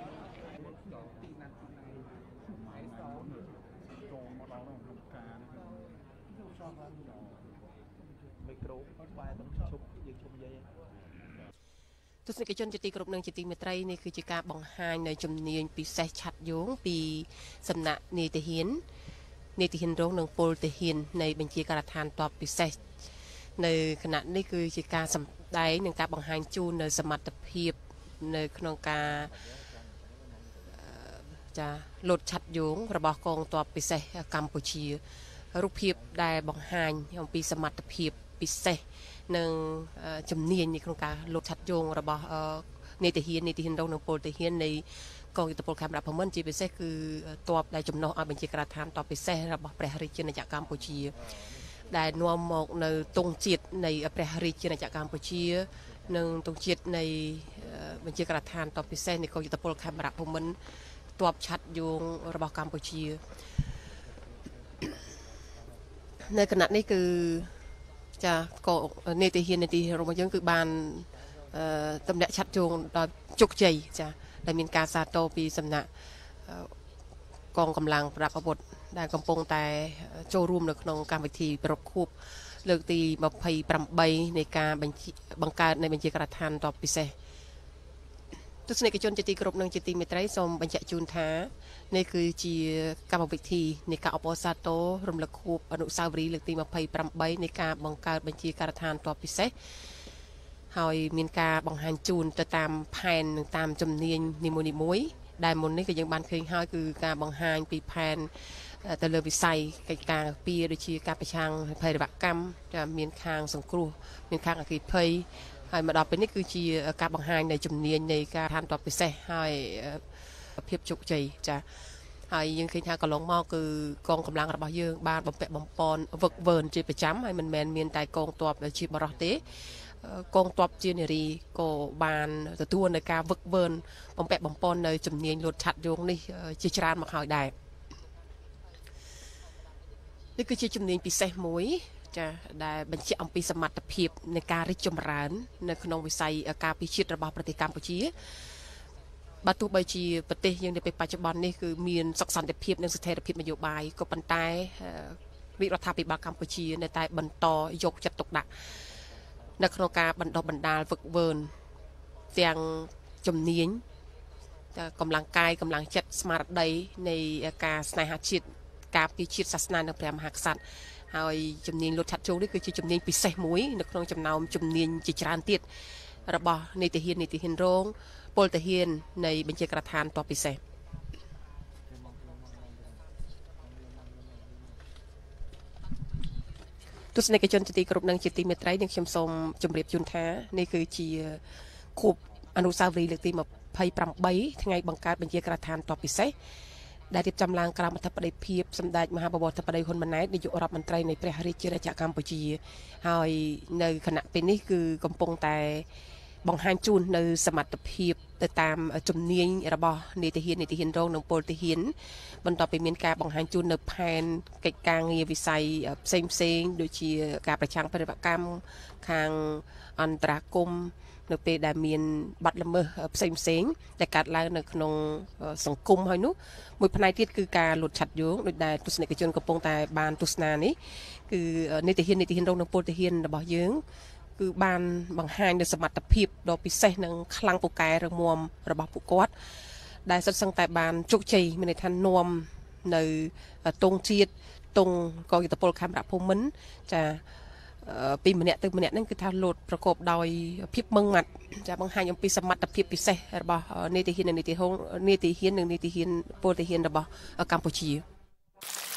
ទស្សនិកជនជាទីគោរពនិងជាទីមេត្រីនេះគឺជាការបង្ហាញនៅជំនាញពិសេសឆាត់យោងពីសំណាក់នាយទាហាននាយទាហានរងនិងពលទាហាននៃបញ្ជាការដ្ឋានទ័ពពិសេសនៅគណៈនេះគឺជាការសម្ដែងនិងការបង្ហាញជូននៅសមត្ថភាពនៅក្នុងការចាលោតឆាត់យោងរបស់កងទ័ពពិសេសកម្ពុជារូបភាពដែលបង្ហាញអំពីសមត្ថភាពពិសេសនិងជំនាញនៅក្នុងការលោតឆាត់យោងរបស់នាយទាហាននាយទាហានរងនិងពលទាហាននៃកងយុទ្ធពលខេមរភូមិន្ទជាពិសេសគឺទ័ពដែលចំណុះឲ្យបញ្ជាការដ្ឋានទ័ពពិសេសរបស់ព្រះរាជាណាចក្រកម្ពុជាដែលនាំមកនៅទង់ជាតិនៃព្រះរាជាណាចក្រកម្ពុជានិងទង់ជាតិនៃបញ្ជាការដ្ឋានទ័ពពិសេសនៃកងយុទ្ធពលខេមរភូមិន្ទទ័ពឆាត់យោងរបស់កម្ពុជានៅគណៈនេះគឺចាក៏នាយទាហាននាយទាហានរបស់យើងគឺបានតំណាក់ឆាត់យោងដល់ជោគជ័យចាដែលមានការសាទរពីសំណាក់កងកម្លាំងប្រដាប់អាវុធដែលកំពុងតែចូលរួមនៅក្នុងកម្មវិធីប្រពខួបលើកទីម្ភៃប្រាំបីនៃការបង្កើតនៃបញ្ជាការដ្ឋានទ័ពពិសេសទស្សនិកជនជាទីគោរពនិងជាទីមេត្រីសូមបញ្ជាក់ជូនថានេះគឺជាកម្មវិធីនៃការអបអរសាទររំលឹកខួបអនុស្សាវរីយ៍លើកទីម្ភៃប្រាំបីនៃការបង្កើតបញ្ជាការដ្ឋានទ័ពពិសេសហើយមានការបង្ហាញជូនទៅតាមផែននិងតាមជំនាញនីមួយៗដែលមុននេះក៏យើងបានឃើញហើយគឺការបង្ហាញពីផែនទៅលើវិស័យកិច្ចការពារដូចជាការប្រឆាំងភេរវកម្មចាមានខាងសង្គ្រោះមានខាងអគ្គិភ័យហើយមកដល់ពេលនេះគឺជាការបង្ហាញនៃជំនាញនៃការឋានទ័ពពិសេសហើយភាពជោគជ័យចាហើយយើងឃើញថាកន្លងមកគឺកងកម្លាំងរបស់យើងបានបំពាក់បំពន់វឹកវើជាប្រចាំហើយមិនមែនមានតែកងទ័ពជាបរោះទេកងទ័ពជានារីក៏បានទទួលនៅការវឹកវើបំពាក់បំពន់នៅជំនាញលោតឆាត់យោងនេះជាច្រើនមកហើយដែរនេះគឺជាជំនាញពិសេសមួយចាដែលបញ្ជាក់អំពីសមត្ថភាពនៃការរីកចម្រើននៅក្នុងវិស័យការពារជាតិរបស់ប្រទេសកម្ពុជាបើទោះបីជាប្រទេសយើងនៅពេលបច្ចុប្បន្ននេះគឺមានសុខសន្តិភាពនិងស្ថិរភាពនយោបាយក៏ប៉ុន្តែរាជរដ្ឋាភិបាលកម្ពុជានៅតែបន្តយកចិត្តទុកដាក់នៅក្នុងការបណ្ដុះបណ្ដាលវឹកវើទាំងជំនាញកម្លាំងកាយកម្លាំងចិត្តស្មារតីនៃការស្នេហាជាតិការពីជាតិសាសនានៅព្រះមហាក្សត្រហើយជំនាញលុតឆាត់ជោនេះគឺជាជំនាញពិសេសមួយនៅក្នុងចំណោមជំនាញជាច្រើនទៀតរបស់នីតិហ៊ាននីតិហ៊ានរងពលទាហាននៃបញ្ជាក្រដ្ឋានទ័ពពិសេសទស្សនិកជនជាទីគោរពនិងជាទីមេត្រីនឹងខ្ញុំសូមជម្រាបជូនថានេះគឺជាខួបអនុស្សាវរីយ៍លើកទីยี่สิบแปดថ្ងៃបង្កើតបញ្ជាក្រដ្ឋានទ័ពពិសេសដែលរៀបចំឡើងក្រោមអធិបតីភាពសម្ដេចមហាបវរធិបតីហ៊ុនម៉ាណែតនាយករដ្ឋមន្ត្រីនៃព្រះរាជាណាចក្រកម្ពុជាហើយនៅគណៈពេលនេះគឺកំពុងតែបង្ហាញជូននៅសមត្ថភាពទៅតាមជំនាញរបស់នីតិហ៊ាននីតិហ៊ានរងនិងពលទាហានបន្ទាប់ពីមានការបង្ហាញជូននៅផែនកិច្ចការងារវិស័យផ្សេងផ្សេងដូចជាការប្រឆាំងបរិបកម្មខាងអន្តរាគមន៍នៅពេលដែលមានបាត់ល្មើសផ្សេងផ្សេងដែលកើតឡើងនៅក្នុងសង្គមហើយនោះមួយផ្នែកទៀតគឺការលួចឆាត់យោងដោយដែលទស្សនិកជនកំពុងតែបានទស្សនានេះគឺនីតិហ៊ាននីតិហ៊ានរងនិងពលទាហានរបស់យើងគឺបានបង្ហាញនូវសមត្ថភាពដ៏ពិសេសនិងខ្លាំងពូកែរឹងមាំរបស់ពួកគាត់ដែលសុទ្ធសឹងតែបានជោគជ័យមានន័យថានាំនៅទងជាតិទងកងយុទ្ធពលខេមរៈភូមិន្ទចាពីម្នាក់ទៅម្នាក់ហ្នឹងគឺថាលោតប្រកបដោយភាពម៉ឺងម៉ាត់ចាបង្ហាញអំពីសមត្ថភាពពិសេសរបស់នីតិហ៊ាននិងនីតិហុងនីតិហ៊ាននិងនីតិហ៊ានពលទាហានរបស់កម្ពុជា